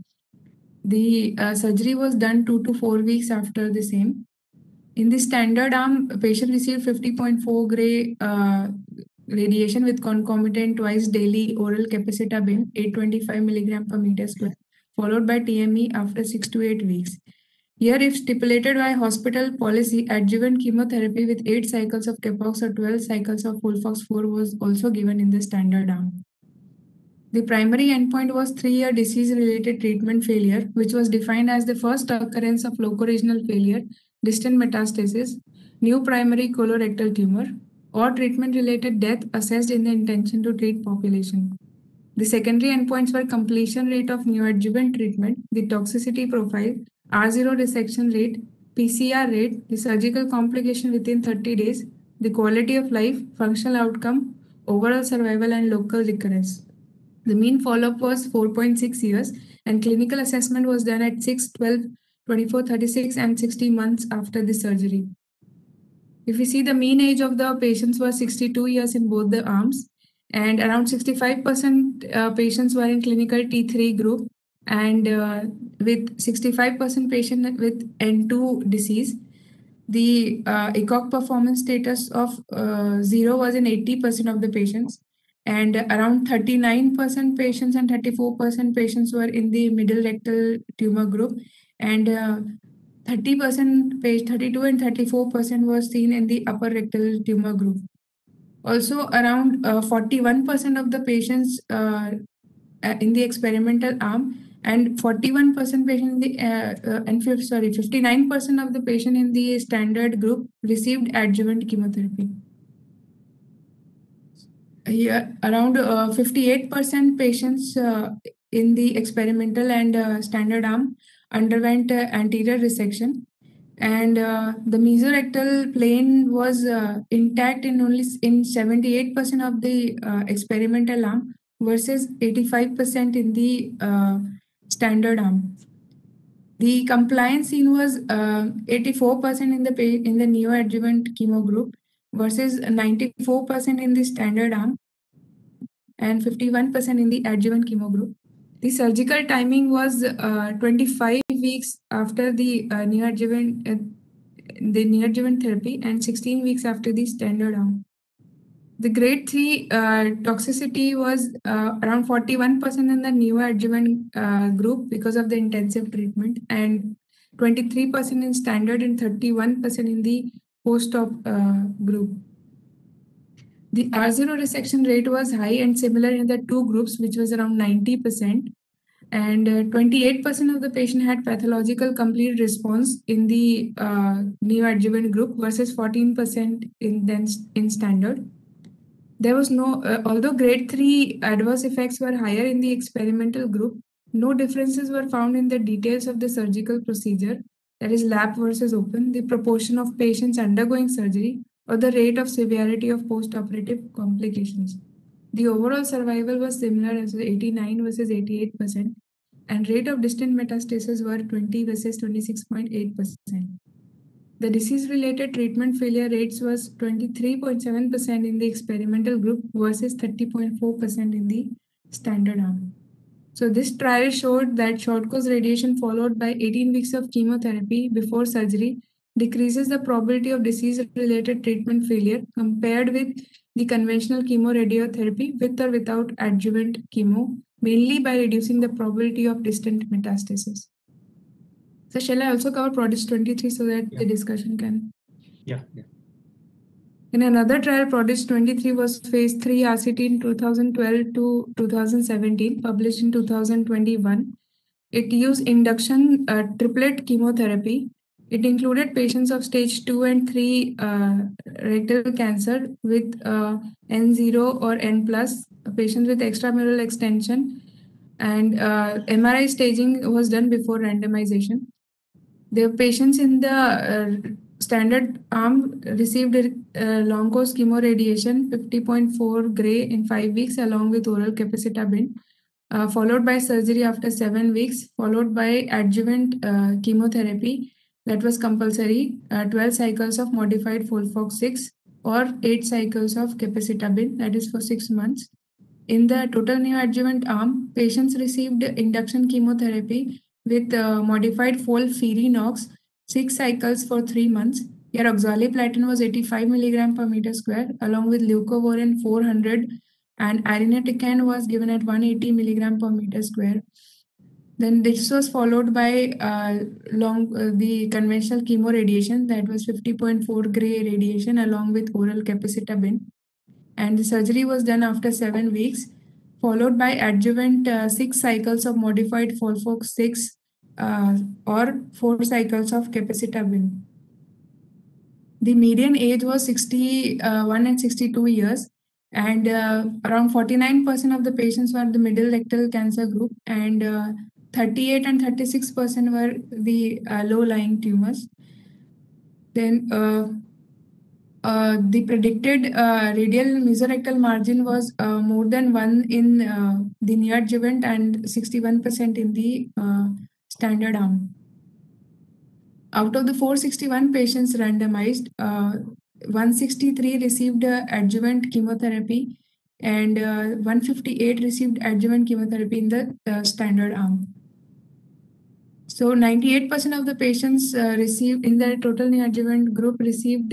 The surgery was done 2 to 4 weeks after the same. In the standard arm, a patient received 50.4 gray radiation with concomitant twice daily oral capecitabine 825 mg per meter square, followed by TME after 6 to 8 weeks. Here, if stipulated by hospital policy, adjuvant chemotherapy with 8 cycles of Capox or 12 cycles of FOLFOX4 was also given in the standard arm. The primary endpoint was 3-year disease-related treatment failure, which was defined as the first occurrence of locoregional failure, distant metastasis, new primary colorectal tumor, or treatment-related death assessed in the intention to treat population. The secondary endpoints were completion rate of neoadjuvant treatment, the toxicity profile, R0 resection rate, PCR rate, the surgical complication within 30 days, the quality of life, functional outcome, overall survival, and local recurrence. The mean follow-up was 4.6 years, and clinical assessment was done at 6, 12, 24, 36, and 60 months after the surgery. If we see, the mean age of the patients was 62 years in both the arms, and around 65% patients were in clinical T3 group, and with 65% patient with N2 disease. The ECOG performance status of 0 was in 80% of the patients, and around 39% patients and 34% patients were in the middle rectal tumor group, and 30%, 32 and 34% was seen in the upper rectal tumor group. Also, around 41% of the patients in the experimental arm and 41% patient in the and 59% of the patient in the standard group received adjuvant chemotherapy. Here, around 58% patients in the experimental and standard arm underwent anterior resection, and the mesorectal plane was intact in only in 78% of the experimental arm versus 85% in the standard arm. The compliance seen was 84% in the neoadjuvant chemo group versus 94% in the standard arm and 51% in the adjuvant chemo group. The surgical timing was 25 weeks after the neoadjuvant therapy and 16 weeks after the standard arm. The grade 3 toxicity was around 41% in the neoadjuvant group because of the intensive treatment, and 23% in standard and 31% in the post-op group. The R0 resection rate was high and similar in the two groups, which was around 90%. And 28% of the patient had pathological complete response in the neoadjuvant group versus 14% in standard. There was no, although grade 3 adverse effects were higher in the experimental group, no differences were found in the details of the surgical procedure, that is lap versus open, the proportion of patients undergoing surgery, or the rate of severity of post-operative complications. The overall survival was similar as 89 versus 88%, and rate of distant metastasis were 20 versus 26.8%. The disease-related treatment failure rates was 23.7% in the experimental group versus 30.4% in the standard arm. So this trial showed that short-course radiation followed by 18 weeks of chemotherapy before surgery decreases the probability of disease-related treatment failure compared with the conventional chemoradiotherapy with or without adjuvant chemo, mainly by reducing the probability of distant metastasis. So shall I also cover PRODIGE 23 so that the discussion can? Yeah. In another trial, PRODIGE 23 was phase 3 RCT in 2012 to 2017, published in 2021. It used induction triplet chemotherapy. It included patients of stage 2 and 3 rectal cancer with N0 or N+, patients with extramural extension, and MRI staging was done before randomization. The patients in the standard arm received long course chemoradiation 50.4 gray in 5 weeks along with oral capecitabine, followed by surgery after 7 weeks, followed by adjuvant chemotherapy that was compulsory, 12 cycles of modified FOLFOX6 or 8 cycles of capecitabine, that is for 6 months. In the total neoadjuvant arm, patients received induction chemotherapy with modified FOLFIRINOX 6 cycles for 3 months. Here oxaliplatin was 85 milligram per meter square along with leucovorin 400, and irinotecan was given at 180 milligram per meter square. Then this was followed by the conventional chemoradiation, that was 50.4 gray radiation along with oral capecitabine. And the surgery was done after 7 weeks, followed by adjuvant 6 cycles of modified FOLFOX6 or 4 cycles of capecitabine. The median age was 61 and 62 years, and around 49% of the patients were the middle rectal cancer group, and 38 and 36% were the low-lying tumors. Then the predicted radial mesorectal margin was more than 1 in the neoadjuvant and 61% in the standard arm. Out of the 461 patients randomized, 163 received adjuvant chemotherapy and 158 received adjuvant chemotherapy in the standard arm. So 98% of the patients received in the total neoadjuvant group received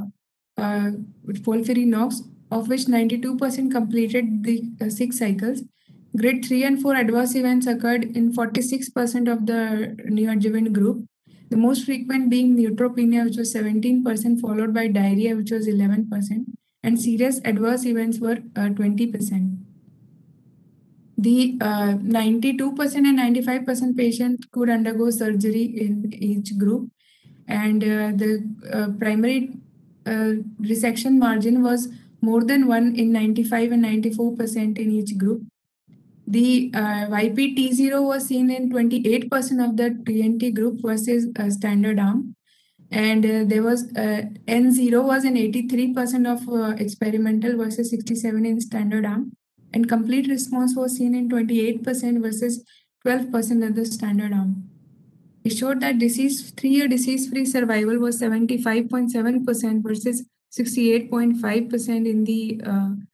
FOLFIRINOX, of which 92% completed the 6 cycles. Grade 3 and 4 adverse events occurred in 46% of the neoadjuvant group. The most frequent being neutropenia, which was 17%, followed by diarrhea, which was 11%, and serious adverse events were 20%. The 92% and 95% patients could undergo surgery in each group, and the primary resection margin was more than 1 in 95 and 94% in each group. The YPT0 was seen in 28% of the TNT group versus standard arm, and there was N0 was in 83% of experimental versus 67% in standard arm, and complete response was seen in 28% versus 12% of the standard arm. It showed that 3-year disease-free survival was 75.7% versus 68.5% in the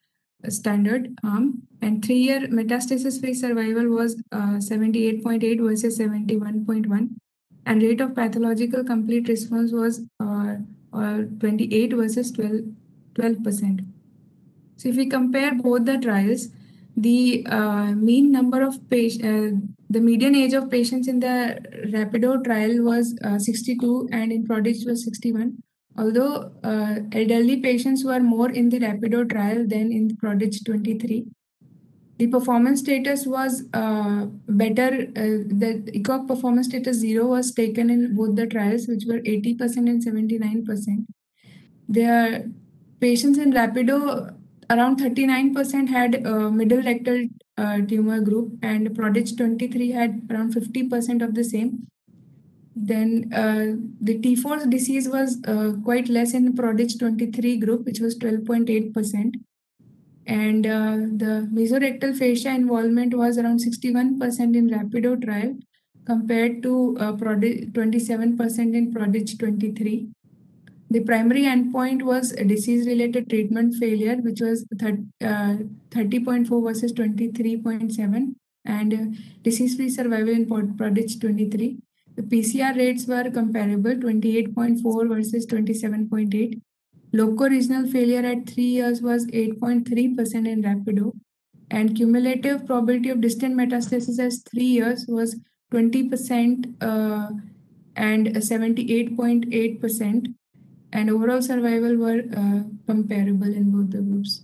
standard arm, and 3-year metastasis-free survival was 78.8 versus 71.1, and rate of pathological complete response was 28 versus 12%. So if we compare both the trials, the mean number of patients, the median age of patients in the Rapido trial was 62 and in Prodigy was 61. Although elderly patients were more in the Rapido trial than in Prodigy 23. The performance status was better. The ECOG performance status 0 was taken in both the trials, which were 80% and 79%. The patients in Rapido, around 39% had middle rectal tumor group, and Prodigy 23 had around 50% of the same. Then the T4 disease was quite less in Prodigy 23 group, which was 12.8%. And the mesorectal fascia involvement was around 61% in Rapido trial compared to 27% in Prodigy 23. The primary endpoint was disease-related treatment failure, which was 30.4 versus 23.7, and disease-free survival in Prodigy 23. The PCR rates were comparable, 28.4 versus 27.8. Loco-regional failure at 3 years was 8.3% in Rapido, and cumulative probability of distant metastasis as 3 years was 20% and 78.8%. And overall survival were comparable in both the groups.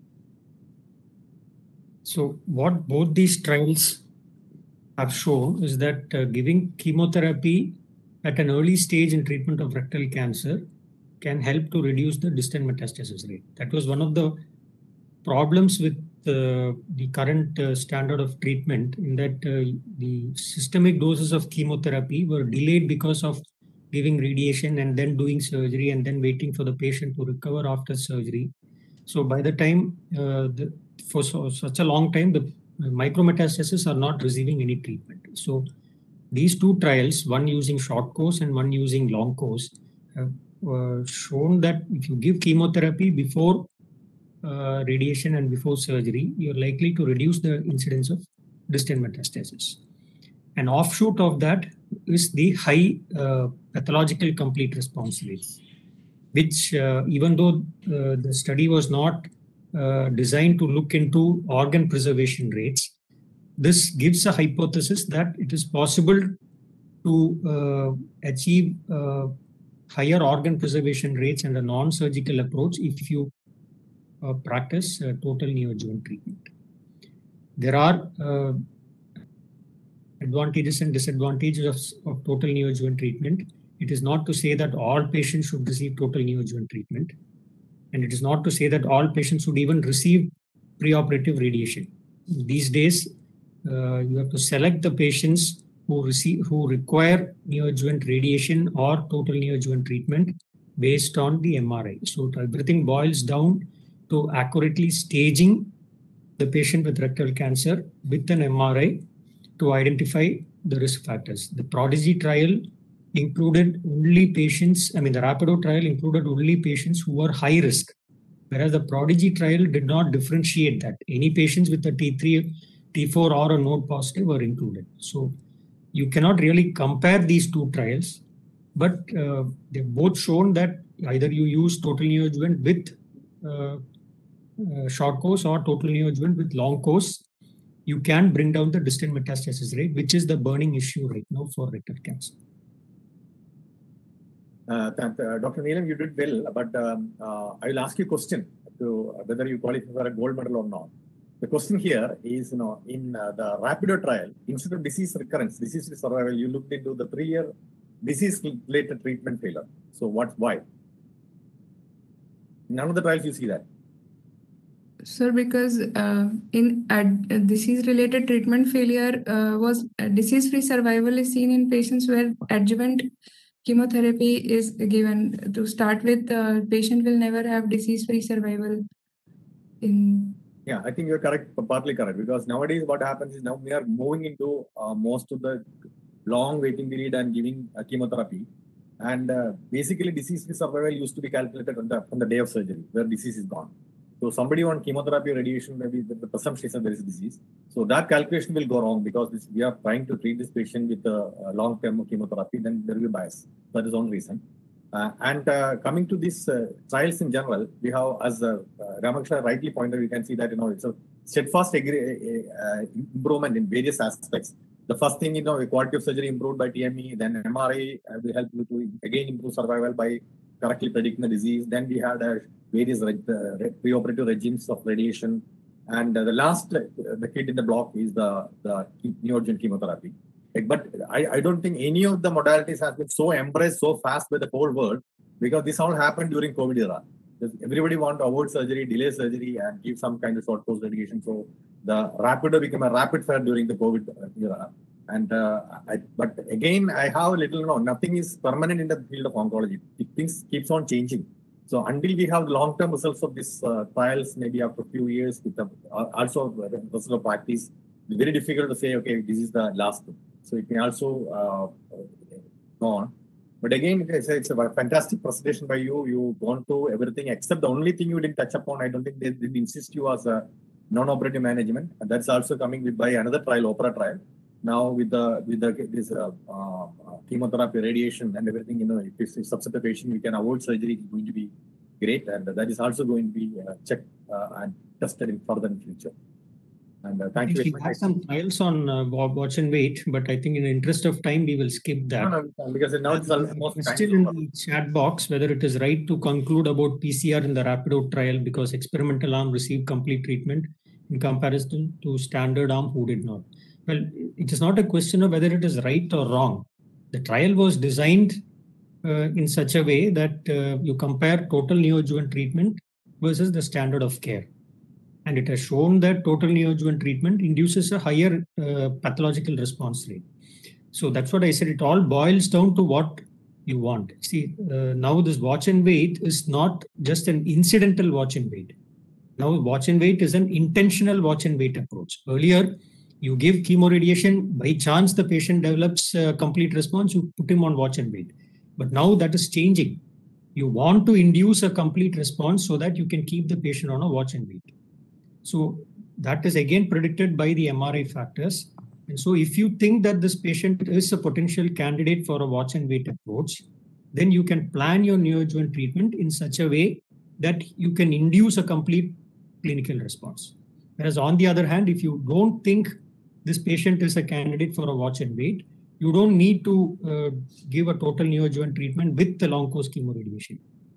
So what both these trials have shown is that giving chemotherapy at an early stage in treatment of rectal cancer can help to reduce the distant metastasis rate. That was one of the problems with the current standard of treatment, in that the systemic doses of chemotherapy were delayed because of giving radiation and then doing surgery and then waiting for the patient to recover after surgery. So by the time, for such a long time, the micrometastases are not receiving any treatment. So these two trials, one using short course and one using long course, have shown that if you give chemotherapy before radiation and before surgery, you're likely to reduce the incidence of distant metastasis. An offshoot of that is the high pathological complete response rate, which even though the study was not designed to look into organ preservation rates, this gives a hypothesis that it is possible to achieve higher organ preservation rates and a non-surgical approach if you practice total neoadjuvant treatment. There are advantages and disadvantages of total neoadjuvant treatment. It is not to say that all patients should receive total neoadjuvant treatment. And it is not to say that all patients should even receive preoperative radiation. These days, you have to select the patients who require neoadjuvant radiation or total neoadjuvant treatment based on the MRI. So everything boils down to accurately staging the patient with rectal cancer with an MRI to identify the risk factors. The Prodigy trial included only patients, the Rapido trial included only patients who were high risk, whereas the Prodigy trial did not differentiate that. Any patients with a T3, T4 or a node positive were included. So you cannot really compare these two trials, but they've both shown that either you use total neoadjuvant with short course or total neoadjuvant with long course, you can bring down the distant metastasis rate, which is the burning issue right now for rectal cancer. Dr. Neelam, you did well, but I will ask you a question to whether you qualify for a gold medal or not. The question here is, in the Rapido trial, instead of disease recurrence, disease survival, you looked into the 3-year disease-related treatment failure. So why? None of the trials you see that. Sir, because in disease-related treatment failure disease-free survival is seen in patients where adjuvant chemotherapy is given. To start with, the patient will never have disease-free survival. Yeah, I think you're correct, partly correct, because nowadays what happens is now we are moving into most of the long waiting period and giving chemotherapy. And basically disease-free survival used to be calculated from the day of surgery, where disease is gone. So somebody on chemotherapy, radiation, maybe the presumption is that there is a disease. So that calculation will go wrong because we are trying to treat this patient with long-term chemotherapy, then there will be bias. That is one reason. Coming to these trials in general, we have, as Ramakrishna rightly pointed, we can see that it's a steadfast improvement in various aspects. The first thing, the quality of surgery improved by TME, then MRI will help you to again improve survival by correctly predicting the disease. Then we had various preoperative regimes of radiation. And the last, the kid in the block is the neoadjuvant chemotherapy. But I don't think any of the modalities has been so embraced so fast by the whole world, because this all happened during COVID era. Everybody want to avoid surgery, delay surgery, and give some kind of short course radiation. So the rapido became a rapid fire during the COVID era. And but again, I have nothing is permanent in the field of oncology. Things keeps on changing. So until we have long-term results of these trials, maybe after a few years, with also results of practice, it's very difficult to say, okay, this is the last one. So it may also go on. But again, it's a fantastic presentation by you. You've gone through everything except the only thing you didn't touch upon. I don't think they didn't insist you as a non-operative management. And that's also coming by another trial, OPERA trial. Now with this chemotherapy, radiation, and everything, if it's a subset patient, we can avoid surgery. It's going to be great, and that is also going to be checked and tested further in future. And thank you very much. We have some trials on watch and wait, but I think in the interest of time, we will skip that. No, because now it's almost still in the chat box whether it is right to conclude about PCR in the Rapido trial because experimental arm received complete treatment in comparison to standard arm who did not. Well, it is not a question of whether it is right or wrong. The trial was designed in such a way that you compare total neoadjuvant treatment versus the standard of care. And it has shown that total neoadjuvant treatment induces a higher pathological response rate. So that's what I said. It all boils down to what you want. See, now this watch and wait is not just an incidental watch and wait. Now watch and wait is an intentional watch and wait approach. Earlier, you give chemoradiation, by chance the patient develops a complete response, you put him on watch and wait. But now that is changing. You want to induce a complete response so that you can keep the patient on a watch and wait. So that is again predicted by the MRI factors. And so if you think that this patient is a potential candidate for a watch and wait approach, then you can plan your neoadjuvant treatment in such a way that you can induce a complete clinical response. Whereas on the other hand, if you don't think this patient is a candidate for a watch and wait, you don't need to give a total neoadjuvant treatment with the long course chemoradiation.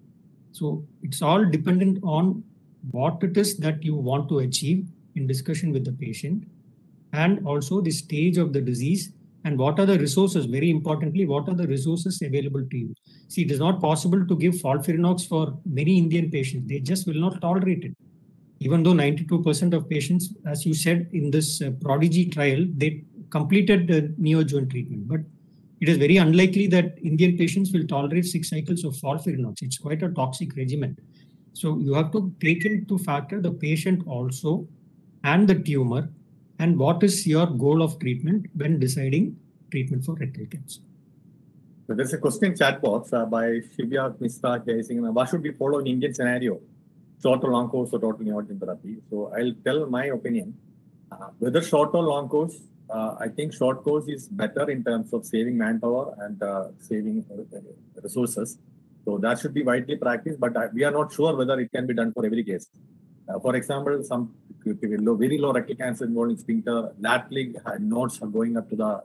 So it's all dependent on what it is that you want to achieve in discussion with the patient, and also the stage of the disease and what are the resources, very importantly, what are the resources available to you. See, it is not possible to give FOLFIRINOX for many Indian patients. They just will not tolerate it. Even though 92% of patients, as you said, in this Prodigy trial, they completed the neoadjuvant treatment. But it is very unlikely that Indian patients will tolerate 6 cycles of FOLFIRINOX. It's quite a toxic regimen. So you have to take into factor the patient also and the tumor and what is your goal of treatment when deciding treatment for rectal cancer. So there's a question in chat box by Shivya Mishra saying, what should we follow in Indian scenario? Short or long course or total neoadjuvant therapy? So I'll tell my opinion. Whether short or long course, I think short course is better in terms of saving manpower and saving resources. So that should be widely practiced, but we are not sure whether it can be done for every case. For example, some very low rectal cancer involving sphincter, laterally nodes are going up to the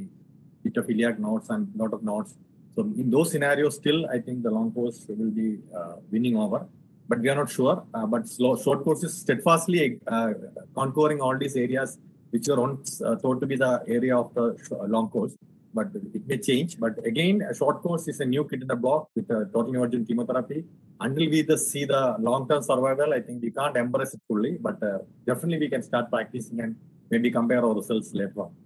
iliac nodes and a lot of nodes. So in those scenarios, still, I think the long course will be winning over, but we are not sure. But short course is steadfastly conquering all these areas which are once thought to be the area of the long course. But it may change. But again, a short course is a new kid in the block with a total neoadjuvant chemotherapy. Until we see the long-term survival, I think we can't embrace it fully. But definitely we can start practicing and maybe compare our results later on.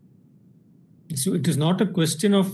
So it is not a question of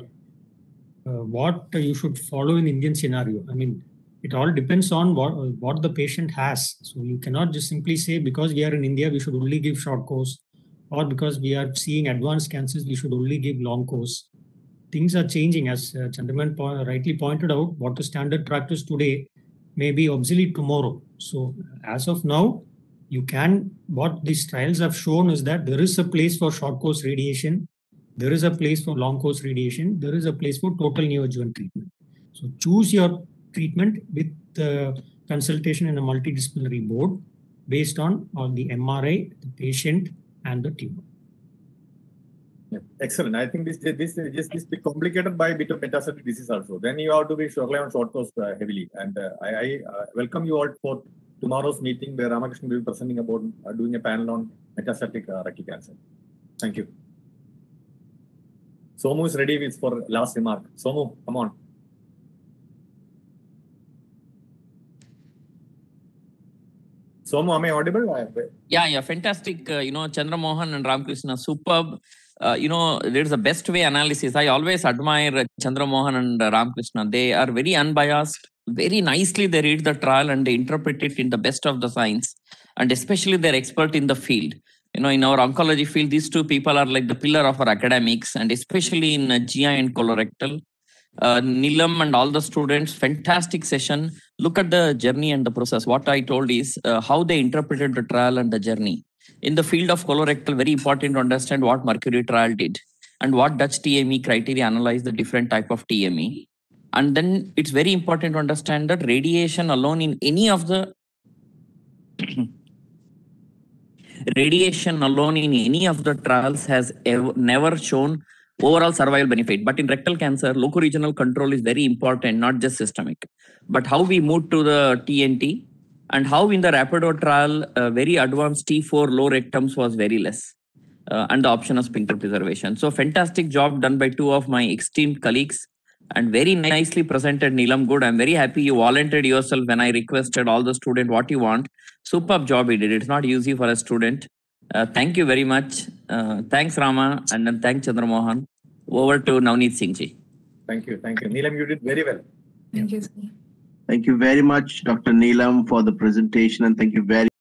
what you should follow in Indian scenario. I mean, it all depends on what the patient has. So you cannot just simply say because we are in India, we should only give short course. Or because we are seeing advanced cancers, we should only give long course. Things are changing, as Chandraman rightly pointed out. What is standard practice today may be obsolete tomorrow. So as of now, what these trials have shown is that there is a place for short course radiation, there is a place for long course radiation, there is a place for total neoadjuvant treatment. So choose your treatment with consultation in a multidisciplinary board based on the MRI, the patient, and the tumor. Yeah, excellent. I think this be complicated by a bit of metastatic disease also. Then you have to be rely on short course heavily. And I welcome you all for tomorrow's meeting where Ramakrishnan will be presenting about doing a panel on metastatic rectal cancer. Thank you. Somu is ready for last remark. Somu, come on. Somu, am I audible? Yeah, fantastic. Chandra Mohan and Ramakrishna, superb. There's a best way analysis. I always admire Chandra Mohan and Ramakrishna. They are very unbiased. Very nicely they read the trial and they interpret it in the best of the science. And especially they're expert in the field. In our oncology field, these two people are like the pillar of our academics, and especially in GI and colorectal. Neelam and all the students, fantastic session. Look at the journey and the process. What I told is how they interpreted the trial and the journey. In the field of colorectal, very important to understand what Mercury trial did and what Dutch TME criteria analyze the different type of TME. And then it's very important to understand that radiation alone in any of the trials has never shown overall survival benefit. But in rectal cancer, locoregional control is very important, not just systemic. But how we moved to the TNT and how in the Rapido trial, very advanced T4 low rectums was very less. And the option of sphincter preservation. So fantastic job done by two of my esteemed colleagues and very nicely presented, Neelam. Good. I'm very happy you volunteered yourself when I requested all the student what you want. Superb job he did. It's not easy for a student. Thank you very much. Thanks, Rama, and then thanks, Chandra Mohan. Over to Navneet Singh ji. Thank you. Neelam, you did very well. Thank you, sir. Thank you very much, Dr. Neelam, for the presentation, and thank you very